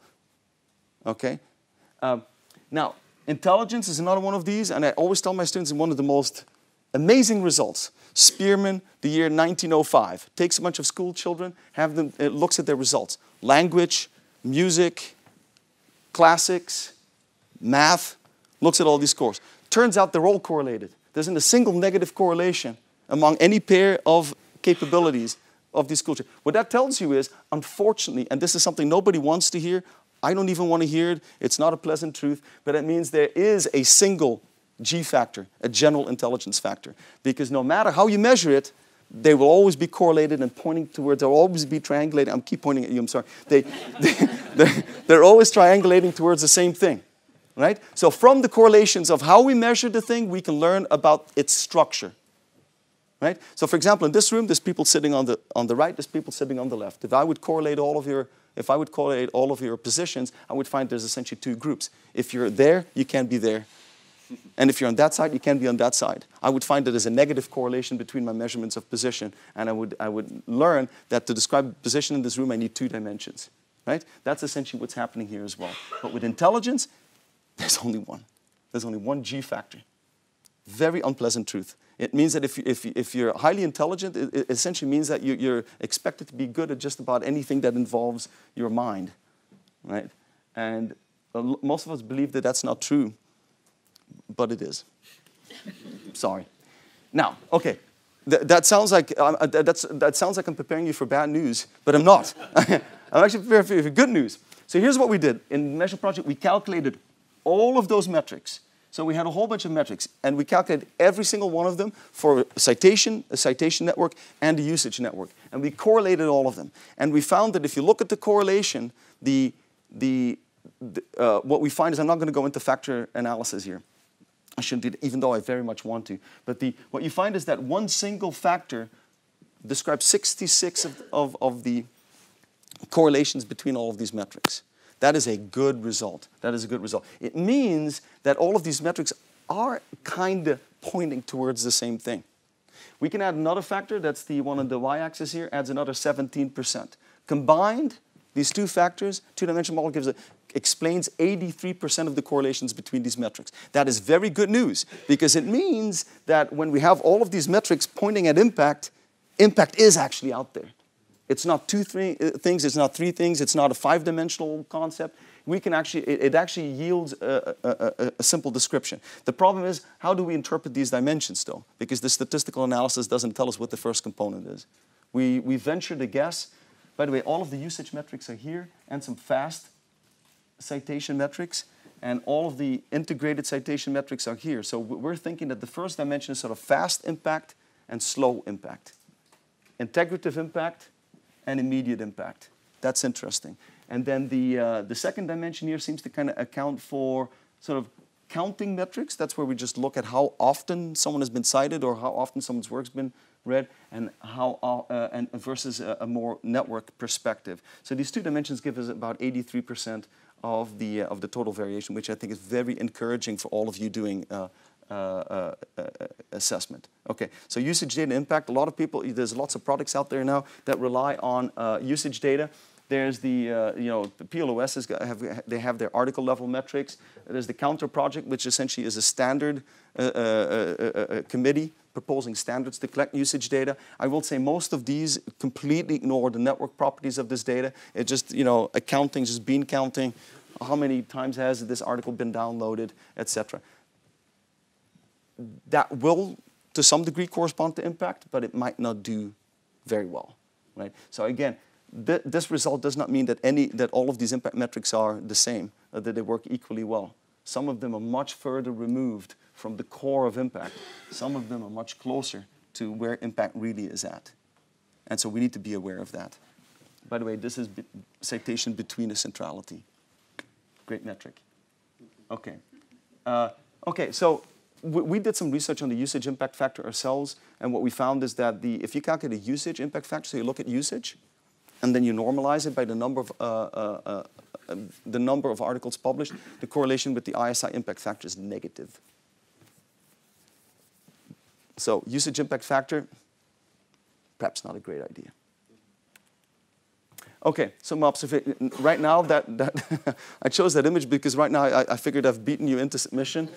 Okay? Um, now, intelligence is another one of these, and I always tell my students in one of the most amazing results. Spearman, the year nineteen oh five, takes a bunch of school children, have them, it looks at their results. Language, music, classics, math, looks at all these scores. Turns out they're all correlated. There isn't a single negative correlation among any pair of capabilities of these school children. What that tells you is, unfortunately, and this is something nobody wants to hear, I don't even want to hear it, it's not a pleasant truth, but it means there is a single G factor, a general intelligence factor. Because no matter how you measure it, they will always be correlated and pointing towards, they'll always be triangulating. I'm keep pointing at you, I'm sorry. They, they, they're, they're always triangulating towards the same thing. Right? So from the correlations of how we measure the thing, we can learn about its structure. Right? So for example, in this room, there's people sitting on the, on the right, there's people sitting on the left. If I would correlate all of your, if I would correlate all of your positions, I would find there's essentially two groups. If you're there, you can't be there. And if you're on that side, you can't be on that side. I would find that there's a negative correlation between my measurements of position, and I would, I would learn that to describe position in this room, I need two dimensions. Right? That's essentially what's happening here as well. But with intelligence, there's only one. There's only one G factor. Very unpleasant truth. It means that if, you, if, you, if you're highly intelligent, it, it essentially means that you, you're expected to be good at just about anything that involves your mind. Right? And uh, most of us believe that that's not true, but it is. Sorry. Now, okay, Th that, sounds like, um, uh, that's, that sounds like I'm preparing you for bad news, but I'm not. I'm actually preparing for, for good news. So here's what we did. In the Measure Project, we calculated all of those metrics. So we had a whole bunch of metrics, and we calculated every single one of them for a citation, a citation network, and a usage network. And we correlated all of them. And we found that if you look at the correlation, the, the, the, uh, what we find is, I'm not going to go into factor analysis here. I shouldn't do it, even though I very much want to. But the, what you find is that one single factor describes sixty-six of, of, of the correlations between all of these metrics. That is a good result. That is a good result. It means that all of these metrics are kind of pointing towards the same thing. We can add another factor, that's the one on the y-axis here, adds another seventeen percent. Combined, These two factors, two-dimensional model gives a, explains eighty-three percent of the correlations between these metrics. That is very good news, because it means that when we have all of these metrics pointing at impact, impact is actually out there. It's not two three, uh, things, it's not three things, it's not a five-dimensional concept. We can actually, it, it actually yields a, a, a, a simple description. The problem is, how do we interpret these dimensions though? Because the statistical analysis doesn't tell us what the first component is. We, we venture to guess. By the way, all of the usage metrics are here, and some fast citation metrics, and all of the integrated citation metrics are here. So we're thinking that the first dimension is sort of fast impact and slow impact. Integrative impact and immediate impact. That's interesting. And then the, uh, the second dimension here seems to kind of account for sort of counting metrics. That's where we just look at how often someone has been cited or how often someone's work's been read, and how uh, and versus a, a more network perspective. So these two dimensions give us about eighty-three percent of the uh, of the total variation, which I think is very encouraging for all of you doing uh, uh, uh, uh, assessment. Okay, so usage data impact. A lot of people, there's lots of products out there now that rely on uh, usage data. There's the, uh, you know, the P L O S has got, have, they have their article level metrics. There's the Counter project, which essentially is a standard uh, uh, uh, uh, committee proposing standards to collect usage data. I will say most of these completely ignore the network properties of this data. It just, you know, accounting, just bean counting, how many times has this article been downloaded, et cetera. That will, to some degree, correspond to impact, but it might not do very well, right? So again, th this result does not mean that any that all of these impact metrics are the same, uh, that they work equally well. Some of them are much further removed from the core of impact. Some of them are much closer to where impact really is at. And so we need to be aware of that. By the way, this is citation between a centrality. Great metric. Okay. Uh, okay, so we, we did some research on the usage impact factor ourselves, and what we found is that the, if you calculate a usage impact factor, so you look at usage, and then you normalize it by the number of uh, uh, uh, uh, the number of articles published, the correlation with the I S I impact factor is negative. So usage impact factor, perhaps not a great idea. Okay, some observation. Right now, that, that I chose that image because right now I, I figured I've beaten you into submission.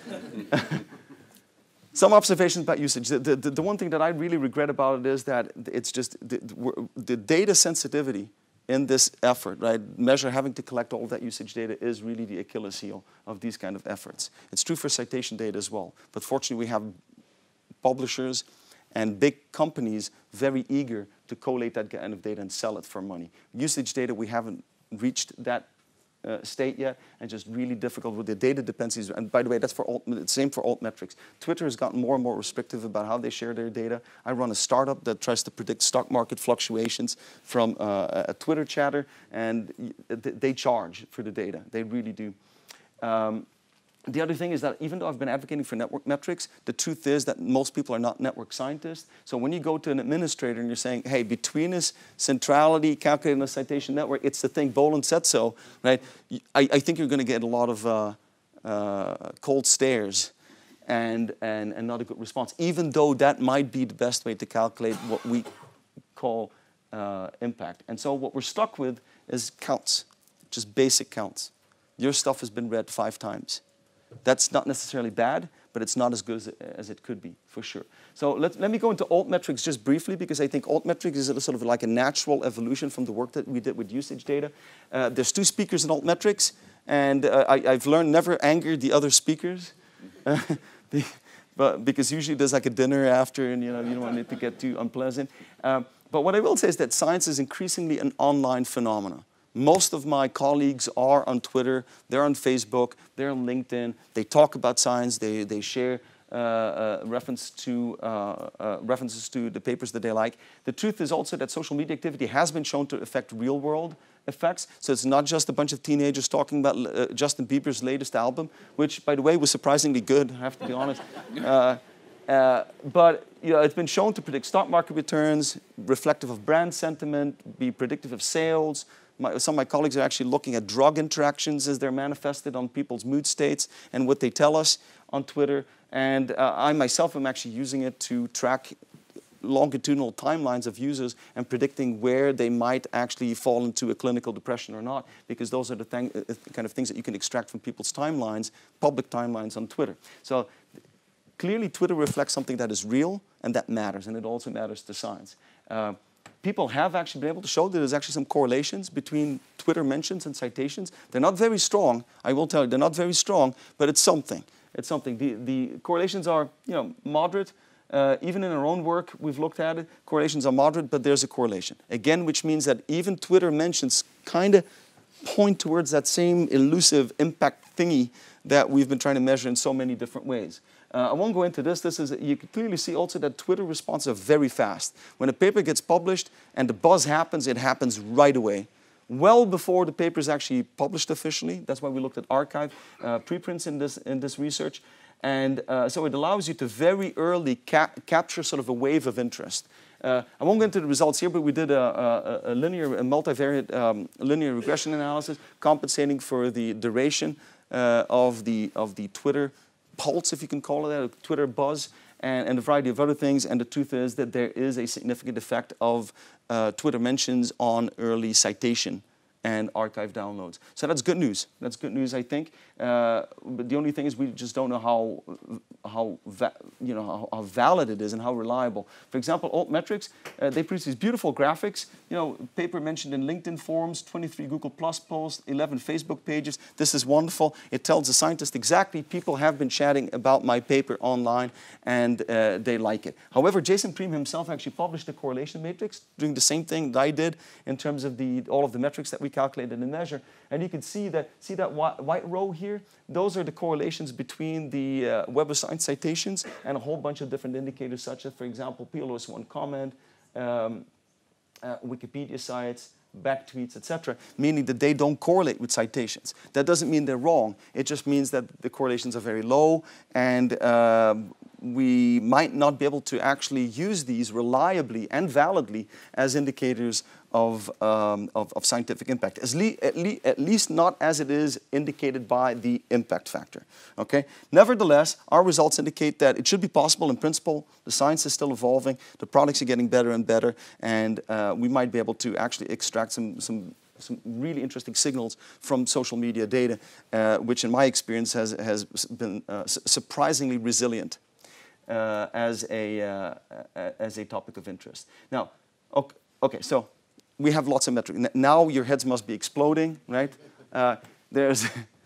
Some observations about usage. The, the, the one thing that I really regret about it is that it's just the, the data sensitivity in this effort, right? Measure having to collect all of that usage data is really the Achilles heel of these kind of efforts. It's true for citation data as well. But fortunately, we have publishers and big companies very eager to collate that kind of data and sell it for money. Usage data, we haven't reached that Uh, state yet, and just really difficult with the data dependencies. And by the way, that's for alt, it's same for altmetrics. Twitter has gotten more and more restrictive about how they share their data. I run a startup that tries to predict stock market fluctuations from uh, a Twitter chatter, and they charge for the data. They really do. Um, The other thing is that even though I've been advocating for network metrics, the truth is that most people are not network scientists. So when you go to an administrator and you're saying, hey, between this centrality, calculating a citation network, it's the thing, Boland said so, right? I, I think you're going to get a lot of uh, uh, cold stares and, and, and not a good response, even though that might be the best way to calculate what we call uh, impact. And so what we're stuck with is counts, just basic counts. Your stuff has been read five times. That's not necessarily bad, but it's not as good as it, as it could be, for sure. So let, let me go into altmetrics just briefly, because I think altmetrics is a sort of like a natural evolution from the work that we did with usage data. Uh, there's two speakers in altmetrics, and uh, I, I've learned never anger the other speakers, uh, but because usually there's like a dinner after, and you know you don't want it to get too unpleasant. Um, but what I will say is that science is increasingly an online phenomenon. Most of my colleagues are on Twitter, they're on Facebook, they're on LinkedIn. They talk about science, they, they share uh, uh, reference to, uh, uh, references to the papers that they like. The truth is also that social media activity has been shown to affect real-world effects. So it's not just a bunch of teenagers talking about uh, Justin Bieber's latest album, which, by the way, was surprisingly good, I have to be honest. Uh, Uh, but you know, it's been shown to predict stock market returns, reflective of brand sentiment, be predictive of sales. My, some of my colleagues are actually looking at drug interactions as they're manifested on people's mood states and what they tell us on Twitter. And uh, I myself am actually using it to track longitudinal timelines of users and predicting where they might actually fall into a clinical depression or not, because those are the thing, uh, kind of things that you can extract from people's timelines, public timelines on Twitter. So clearly Twitter reflects something that is real and that matters, and it also matters to science. Uh, people have actually been able to show that there's actually some correlations between Twitter mentions and citations. They're not very strong, I will tell you, they're not very strong, but it's something. It's something. The, the correlations are, you know, moderate. Uh, even in our own work, we've looked at it. Correlations are moderate, but there's a correlation. Again, which means that even Twitter mentions kind of point towards that same elusive impact thingy that we've been trying to measure in so many different ways. Uh, I won't go into this. This is, you can clearly see also that Twitter responses are very fast. When a paper gets published and the buzz happens, it happens right away. Well before the paper is actually published officially. That's why we looked at archive uh, preprints in this, in this research. And uh, so it allows you to very early cap capture sort of a wave of interest. Uh, I won't go into the results here, but we did a, a, a linear, a multivariate um, linear regression analysis compensating for the duration uh, of, the, of the Twitter pulse, if you can call it that, a Twitter buzz, and, and a variety of other things. And the truth is that there is a significant effect of uh, Twitter mentions on early citation and archive downloads. So that's good news. That's good news, I think. Uh, but the only thing is we just don't know how, how, va you know, how, how valid it is and how reliable. For example, Altmetrics, uh, they produce these beautiful graphics. You know, paper mentioned in LinkedIn forums, twenty-three Google Plus posts, eleven Facebook pages. This is wonderful. It tells the scientist exactly people have been chatting about my paper online and uh, they like it. However, Jason Preem himself actually published a correlation matrix doing the same thing that I did in terms of the, all of the metrics that we calculated and measure. And you can see that, see that white, white row here? Those are the correlations between the uh, Web of Science citations and a whole bunch of different indicators, such as, for example, P L O S one comment, um, uh, Wikipedia sites, back tweets, et cetera, meaning that they don't correlate with citations. That doesn't mean they're wrong. It just means that the correlations are very low, and uh, we might not be able to actually use these reliably and validly as indicators of, um, of, of scientific impact, as le at, le at least not as it is indicated by the impact factor. Okay? Nevertheless, our results indicate that it should be possible in principle. The science is still evolving. The products are getting better and better, and uh, we might be able to actually extract some, some, some really interesting signals from social media data, uh, which in my experience has, has been uh, surprisingly resilient uh, as, a, uh, as a topic of interest. Now, okay, okay so we have lots of metrics. Now your heads must be exploding, right? Uh, there's,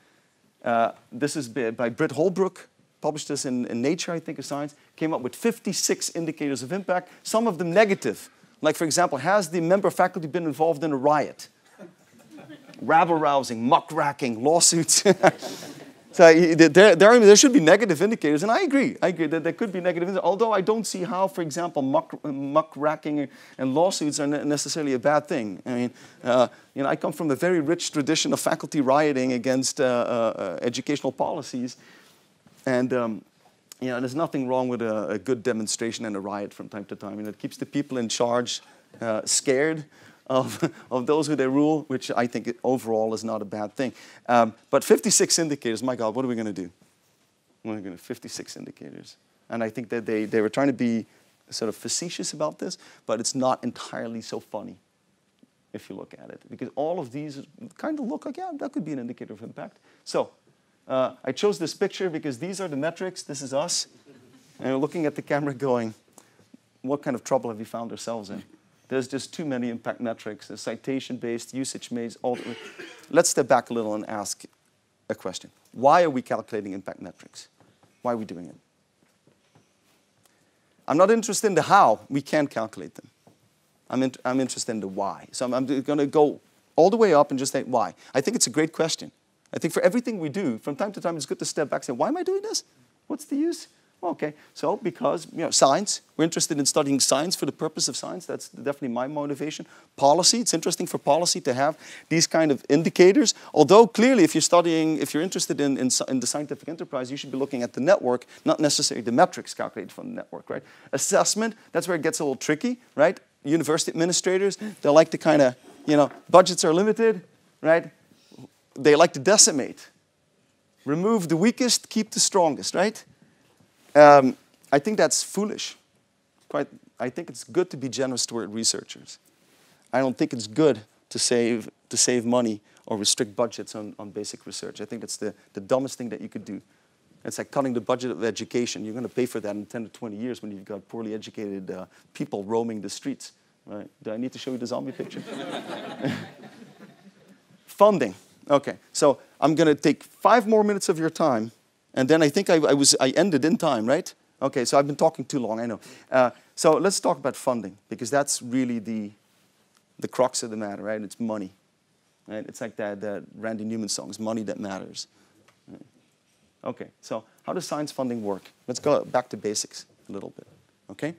uh, this is by Britt Holbrook, published this in, in Nature, I think, of Science, came up with fifty-six indicators of impact, some of them negative. Like, for example, has the member faculty been involved in a riot? Rabble-rousing, muckraking, lawsuits. So there, there, there should be negative indicators, and I agree. I agree that there could be negative indicators, although I don't see how, for example, muck, muckraking and lawsuits are necessarily a bad thing. I mean, uh, you know, I come from a very rich tradition of faculty rioting against uh, uh, educational policies, and um, you know, there's nothing wrong with a, a good demonstration and a riot from time to time. And it keeps the people in charge uh, scared Of, of those who they rule, which I think it, overall is not a bad thing. Um, but fifty-six indicators, my God, what are we going to do? What are we going to do? fifty-six indicators. And I think that they, they were trying to be sort of facetious about this, but it's not entirely so funny if you look at it. Because all of these kind of look like, yeah, that could be an indicator of impact. So uh, I chose this picture because these are the metrics. This is us. And we're looking at the camera going, what kind of trouble have we found ourselves in? There's just too many impact metrics. There's citation-based, usage-based. All. Let's step back a little and ask a question. Why are we calculating impact metrics? Why are we doing it? I'm not interested in the how. We can calculate them. I'm, in, I'm interested in the why. So I'm, I'm going to go all the way up and just say why. I think it's a great question. I think for everything we do, from time to time, it's good to step back and say, why am I doing this? What's the use? Okay, so because, you know, science, we're interested in studying science for the purpose of science. That's definitely my motivation. Policy, it's interesting for policy to have these kind of indicators. Although clearly, if you're studying, if you're interested in, in, in the scientific enterprise, you should be looking at the network, not necessarily the metrics calculated from the network, right? Assessment, that's where it gets a little tricky, right? University administrators, they like to kind of, you know, budgets are limited, right? They like to decimate. Remove the weakest, keep the strongest, right? Um, I think that's foolish. quite, I think it's good to be generous toward researchers. I don't think it's good to save, to save money or restrict budgets on, on basic research. I think that's the, the dumbest thing that you could do. It's like cutting the budget of education. You're going to pay for that in ten to twenty years when you've got poorly educated uh, people roaming the streets. Right? Do I need to show you the zombie picture? Funding. Okay, so I'm going to take five more minutes of your time, and then I think I, I, was, I ended in time, right? Okay, so I've been talking too long, I know. Uh, so let's talk about funding, because that's really the, the crux of the matter, right? It's money. Right? It's like that, that Randy Newman song, it's money that matters. Right? Okay, so how does science funding work? Let's go back to basics a little bit, okay?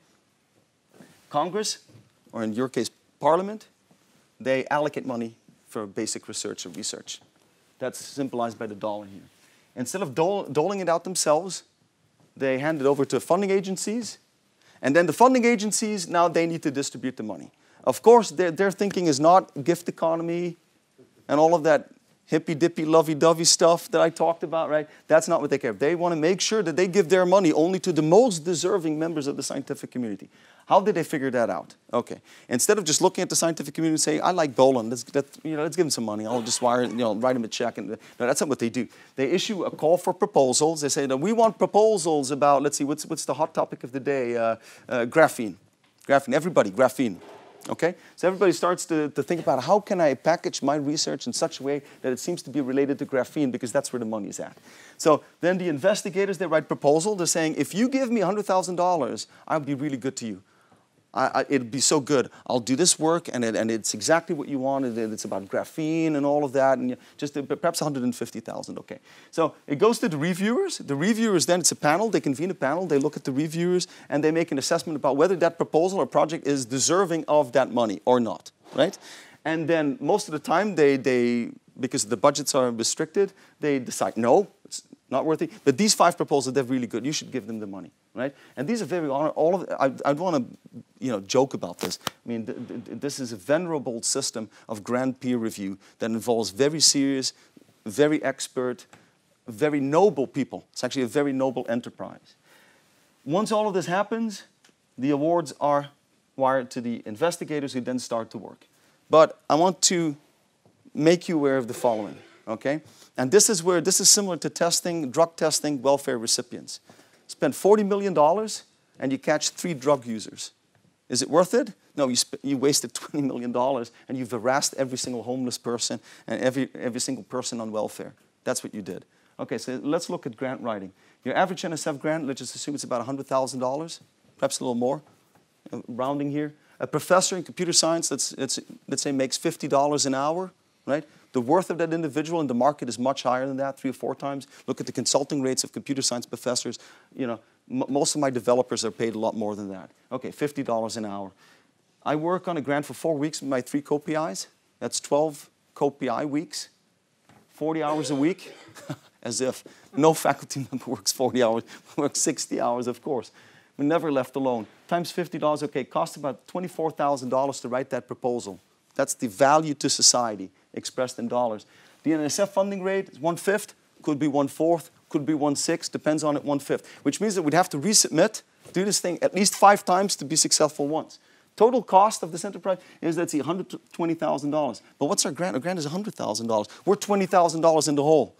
Congress, or in your case, Parliament, they allocate money for basic research or research. That's symbolized by the dollar here. Instead of dole doling it out themselves, they hand it over to funding agencies, and then the funding agencies, now they need to distribute the money. Of course, their, their thinking is not gift economy and all of that hippy-dippy, lovey-dovey stuff that I talked about, right? That's not what they care. They want to make sure that they give their money only to the most deserving members of the scientific community. How did they figure that out? Okay. Instead of just looking at the scientific community and saying, I like Bolen, let's, let, you know, let's give him some money. I'll just wire, you know, write him a check. And, no, that's not what they do. They issue a call for proposals. They say, no, we want proposals about, let's see, what's, what's the hot topic of the day? Uh, uh, graphene. Graphene. Everybody, graphene. Okay? So everybody starts to, to think about how can I package my research in such a way that it seems to be related to graphene, because that's where the money is at. So then the investigators, they write proposal. They're saying, if you give me one hundred thousand dollars, I'll be really good to you. I, I, it'd be so good. I'll do this work, and, it, and it's exactly what you wanted. And it's about graphene and all of that, and just perhaps one hundred fifty thousand dollars. Okay. So it goes to the reviewers. The reviewers, then it's a panel. They convene a panel. They look at the reviewers, and they make an assessment about whether that proposal or project is deserving of that money or not, right? And then most of the time, they, they because the budgets are restricted, they decide, no, it's not worthy. But these five proposals, they're really good. You should give them the money. Right? And these are very, all of, I, I want to, you know, joke about this. I mean, th th this is a venerable system of grand peer review that involves very serious, very expert, very noble people. It's actually a very noble enterprise. Once all of this happens, the awards are wired to the investigators who then start to work. But I want to make you aware of the following, okay? And this is where, this is similar to testing, drug testing, welfare recipients. Spend forty million dollars and you catch three drug users. Is it worth it? No, you, you wasted twenty million dollars and you've harassed every single homeless person and every, every single person on welfare. That's what you did. Okay, so let's look at grant writing. Your average N S F grant, let's just assume it's about one hundred thousand dollars, perhaps a little more, uh, rounding here. A professor in computer science, let's, let's, let's say, makes fifty dollars an hour, right? The worth of that individual in the market is much higher than that, three or four times. Look at the consulting rates of computer science professors. You know, m most of my developers are paid a lot more than that. Okay, fifty dollars an hour. I work on a grant for four weeks with my three co P Is. That's twelve co P I weeks, forty hours a week, as if no faculty member works forty hours, works sixty hours, of course. We're never left alone. Times fifty dollars, okay, cost about twenty-four thousand dollars to write that proposal. That's the value to society expressed in dollars. The N S F funding rate is one-fifth, could be one-fourth, could be one-sixth, depends on it, one-fifth, which means that we'd have to resubmit, do this thing at least five times to be successful once. Total cost of this enterprise is, let's see, one hundred twenty thousand dollars. But what's our grant? Our grant is one hundred thousand dollars. We're twenty thousand dollars in the hole.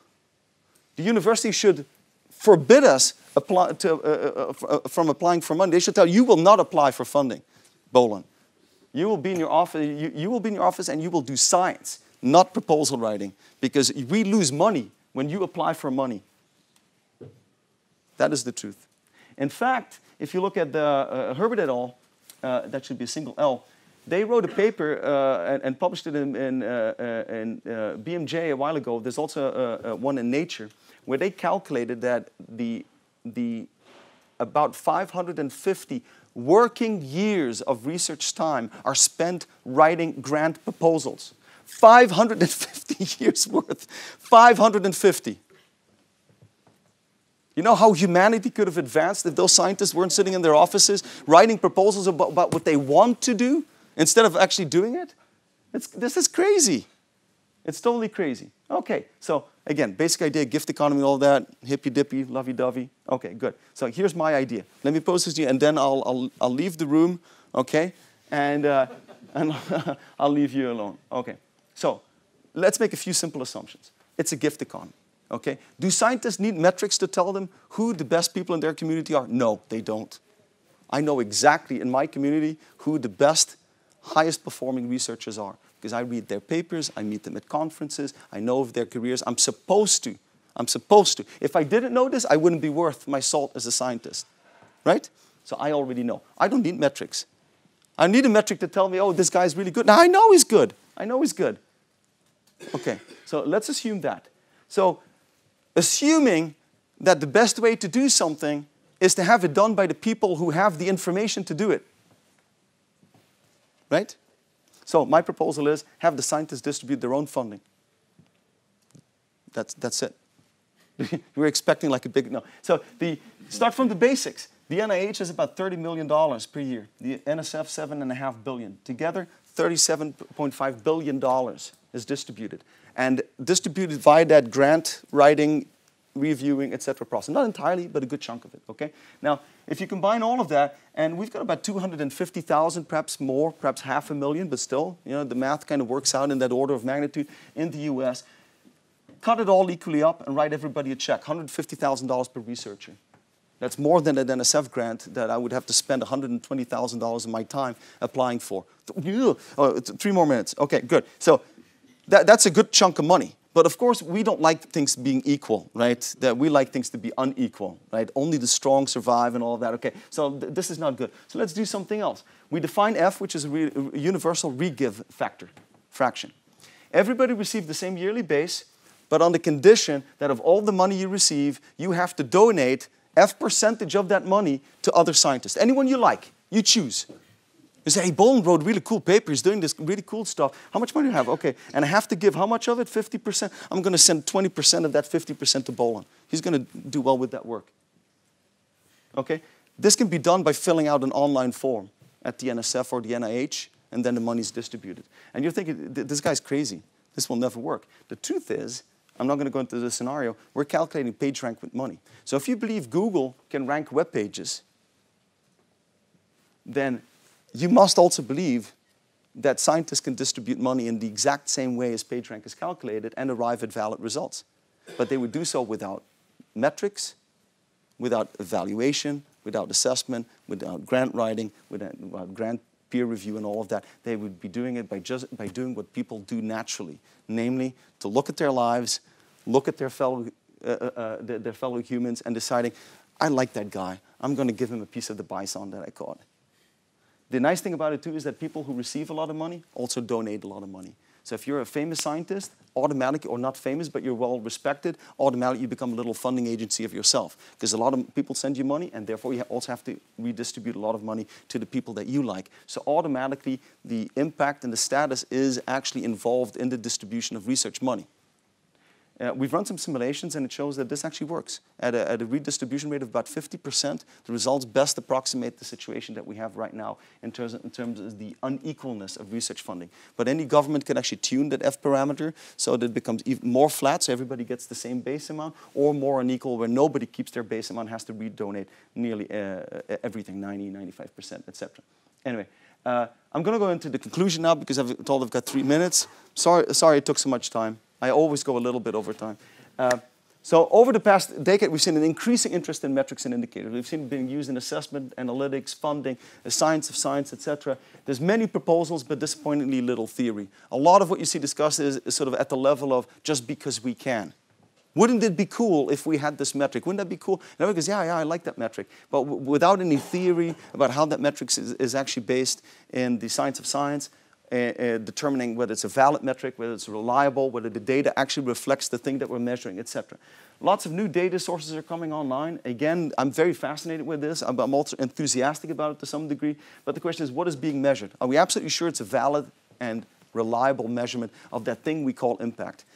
The university should forbid us apply to, uh, uh, from applying for money. They should tell you, you will not apply for funding, Bolen. You will be in your office, you, you will be in your office and you will do science, not proposal writing, because we lose money when you apply for money. That is the truth. In fact, if you look at the uh, Herbert et al., uh, that should be a single L, they wrote a paper uh, and, and published it in, in, uh, uh, in uh, B M J a while ago. There's also uh, uh, one in Nature, where they calculated that the, the about five hundred fifty working years of research time are spent writing grant proposals. five hundred fifty years worth. five hundred fifty. You know how humanity could have advanced if those scientists weren't sitting in their offices writing proposals about, about what they want to do instead of actually doing it? It's, this is crazy. It's totally crazy. Okay, so again, basic idea, gift economy, all that, hippy-dippy, lovey-dovey. Okay, good. So here's my idea. Let me pose this to you, and then I'll, I'll, I'll leave the room, okay? And, uh, and I'll leave you alone. Okay, so let's make a few simple assumptions. It's a gift economy, okay? Do scientists need metrics to tell them who the best people in their community are? No, they don't. I know exactly in my community who the best, highest performing researchers are, because I read their papers, I meet them at conferences, I know of their careers. I'm supposed to. I'm supposed to. If I didn't know this, I wouldn't be worth my salt as a scientist, right? So I already know. I don't need metrics. I need a metric to tell me, oh, this guy's really good. Now, I know he's good. I know he's good. Okay, so let's assume that. So assuming that the best way to do something is to have it done by the people who have the information to do it. Right? So my proposal is have the scientists distribute their own funding. That's, that's it. We're expecting like a big, no. So the, start from the basics. The N I H is about thirty million dollars per year. The N S F, seven point five billion dollars. Together, thirty-seven point five billion dollars is distributed. And distributed via that grant writing, reviewing, et cetera process. Not entirely, but a good chunk of it, okay? Now, if you combine all of that, and we've got about two hundred fifty thousand, perhaps more, perhaps half a million, but still, you know, the math kind of works out in that order of magnitude in the U S. Cut it all equally up and write everybody a check, one hundred fifty thousand dollars per researcher. That's more than an N S F grant that I would have to spend one hundred twenty thousand dollars of my time applying for. Oh, three more minutes. Okay, good. So that, that's a good chunk of money. But of course, we don't like things being equal, right? That we like things to be unequal, right? Only the strong survive and all of that. Okay, so th this is not good. So let's do something else. We define F, which is a, re a universal re-give factor, fraction. Everybody received the same yearly base, but on the condition that of all the money you receive, you have to donate F percentage of that money to other scientists. Anyone you like, you choose. You say, hey, Bolen wrote really cool paper. He's doing this really cool stuff. How much money do you have? Okay, and I have to give how much of it? fifty percent? I'm going to send twenty percent of that fifty percent to Bolen. He's going to do well with that work. Okay? This can be done by filling out an online form at the N S F or the N I H, and then the money's distributed. And you're thinking, this guy's crazy. This will never work. The truth is, I'm not going to go into this scenario, we're calculating page rank with money. So if you believe Google can rank web pages, then you must also believe that scientists can distribute money in the exact same way as PageRank is calculated and arrive at valid results. But they would do so without metrics, without evaluation, without assessment, without grant writing, without, without grant peer review and all of that. They would be doing it by, just, by doing what people do naturally, namely to look at their lives, look at their fellow, uh, uh, their, their fellow humans and deciding, I like that guy. I'm going to give him a piece of the bison that I caught. The nice thing about it, too, is that people who receive a lot of money also donate a lot of money. So if you're a famous scientist, automatically, or not famous, but you're well respected, automatically you become a little funding agency of yourself. Because a lot of people send you money, and therefore you also have to redistribute a lot of money to the people that you like. So automatically, the impact and the status is actually involved in the distribution of research money. Uh, we've run some simulations, and it shows that this actually works. At a, at a redistribution rate of about fifty percent, the results best approximate the situation that we have right now in terms of, in terms of the unequalness of research funding. But any government can actually tune that F parameter so that it becomes even more flat, so everybody gets the same base amount, or more unequal, where nobody keeps their base amount, has to redonate nearly uh, everything, ninety, ninety-five percent, et cetera. Anyway, uh, I'm going to go into the conclusion now because I've told I've got three minutes. Sorry, sorry it took so much time. I always go a little bit over time. Uh, so over the past decade, we've seen an increasing interest in metrics and indicators. We've seen it being used in assessment, analytics, funding, the science of science, et cetera. There's many proposals, but disappointingly little theory. A lot of what you see discussed is, is sort of at the level of just because we can. Wouldn't it be cool if we had this metric? Wouldn't that be cool? And everybody goes, yeah, yeah, I like that metric. But w without any theory about how that metric is, is actually based in the science of science, Uh, uh, determining whether it's a valid metric, whether it's reliable, whether the data actually reflects the thing that we're measuring, et cetera. Lots of new data sources are coming online. Again, I'm very fascinated with this. I'm, I'm also enthusiastic about it to some degree. But the question is, what is being measured? Are we absolutely sure it's a valid and reliable measurement of that thing we call impact?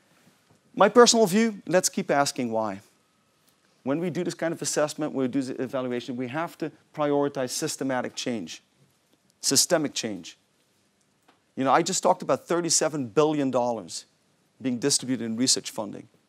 My personal view, let's keep asking why. When we do this kind of assessment, when we do this evaluation, we have to prioritize systematic change, systemic change. You know, I just talked about thirty-seven billion dollars being distributed in research funding.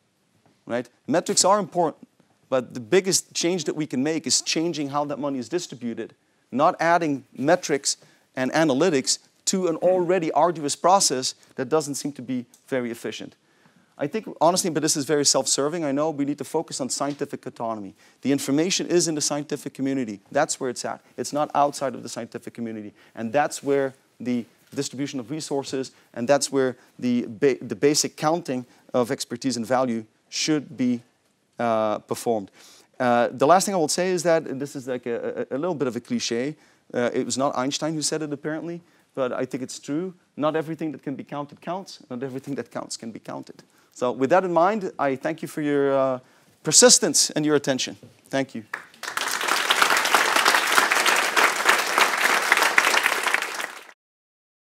right? Metrics are important, but the biggest change that we can make is changing how that money is distributed, not adding metrics and analytics to an already arduous process that doesn't seem to be very efficient. I think, honestly, but this is very self-serving, I know, we need to focus on scientific autonomy. The information is in the scientific community. That's where it's at. It's not outside of the scientific community. And that's where the distribution of resources, and that's where the, ba the basic counting of expertise and value should be uh, performed. Uh, the last thing I will say is that, and this is like a, a, a little bit of a cliche, uh, it was not Einstein who said it apparently, but I think it's true. Not everything that can be counted counts. Not everything that counts can be counted. So with that in mind, I thank you for your uh, persistence and your attention. Thank you.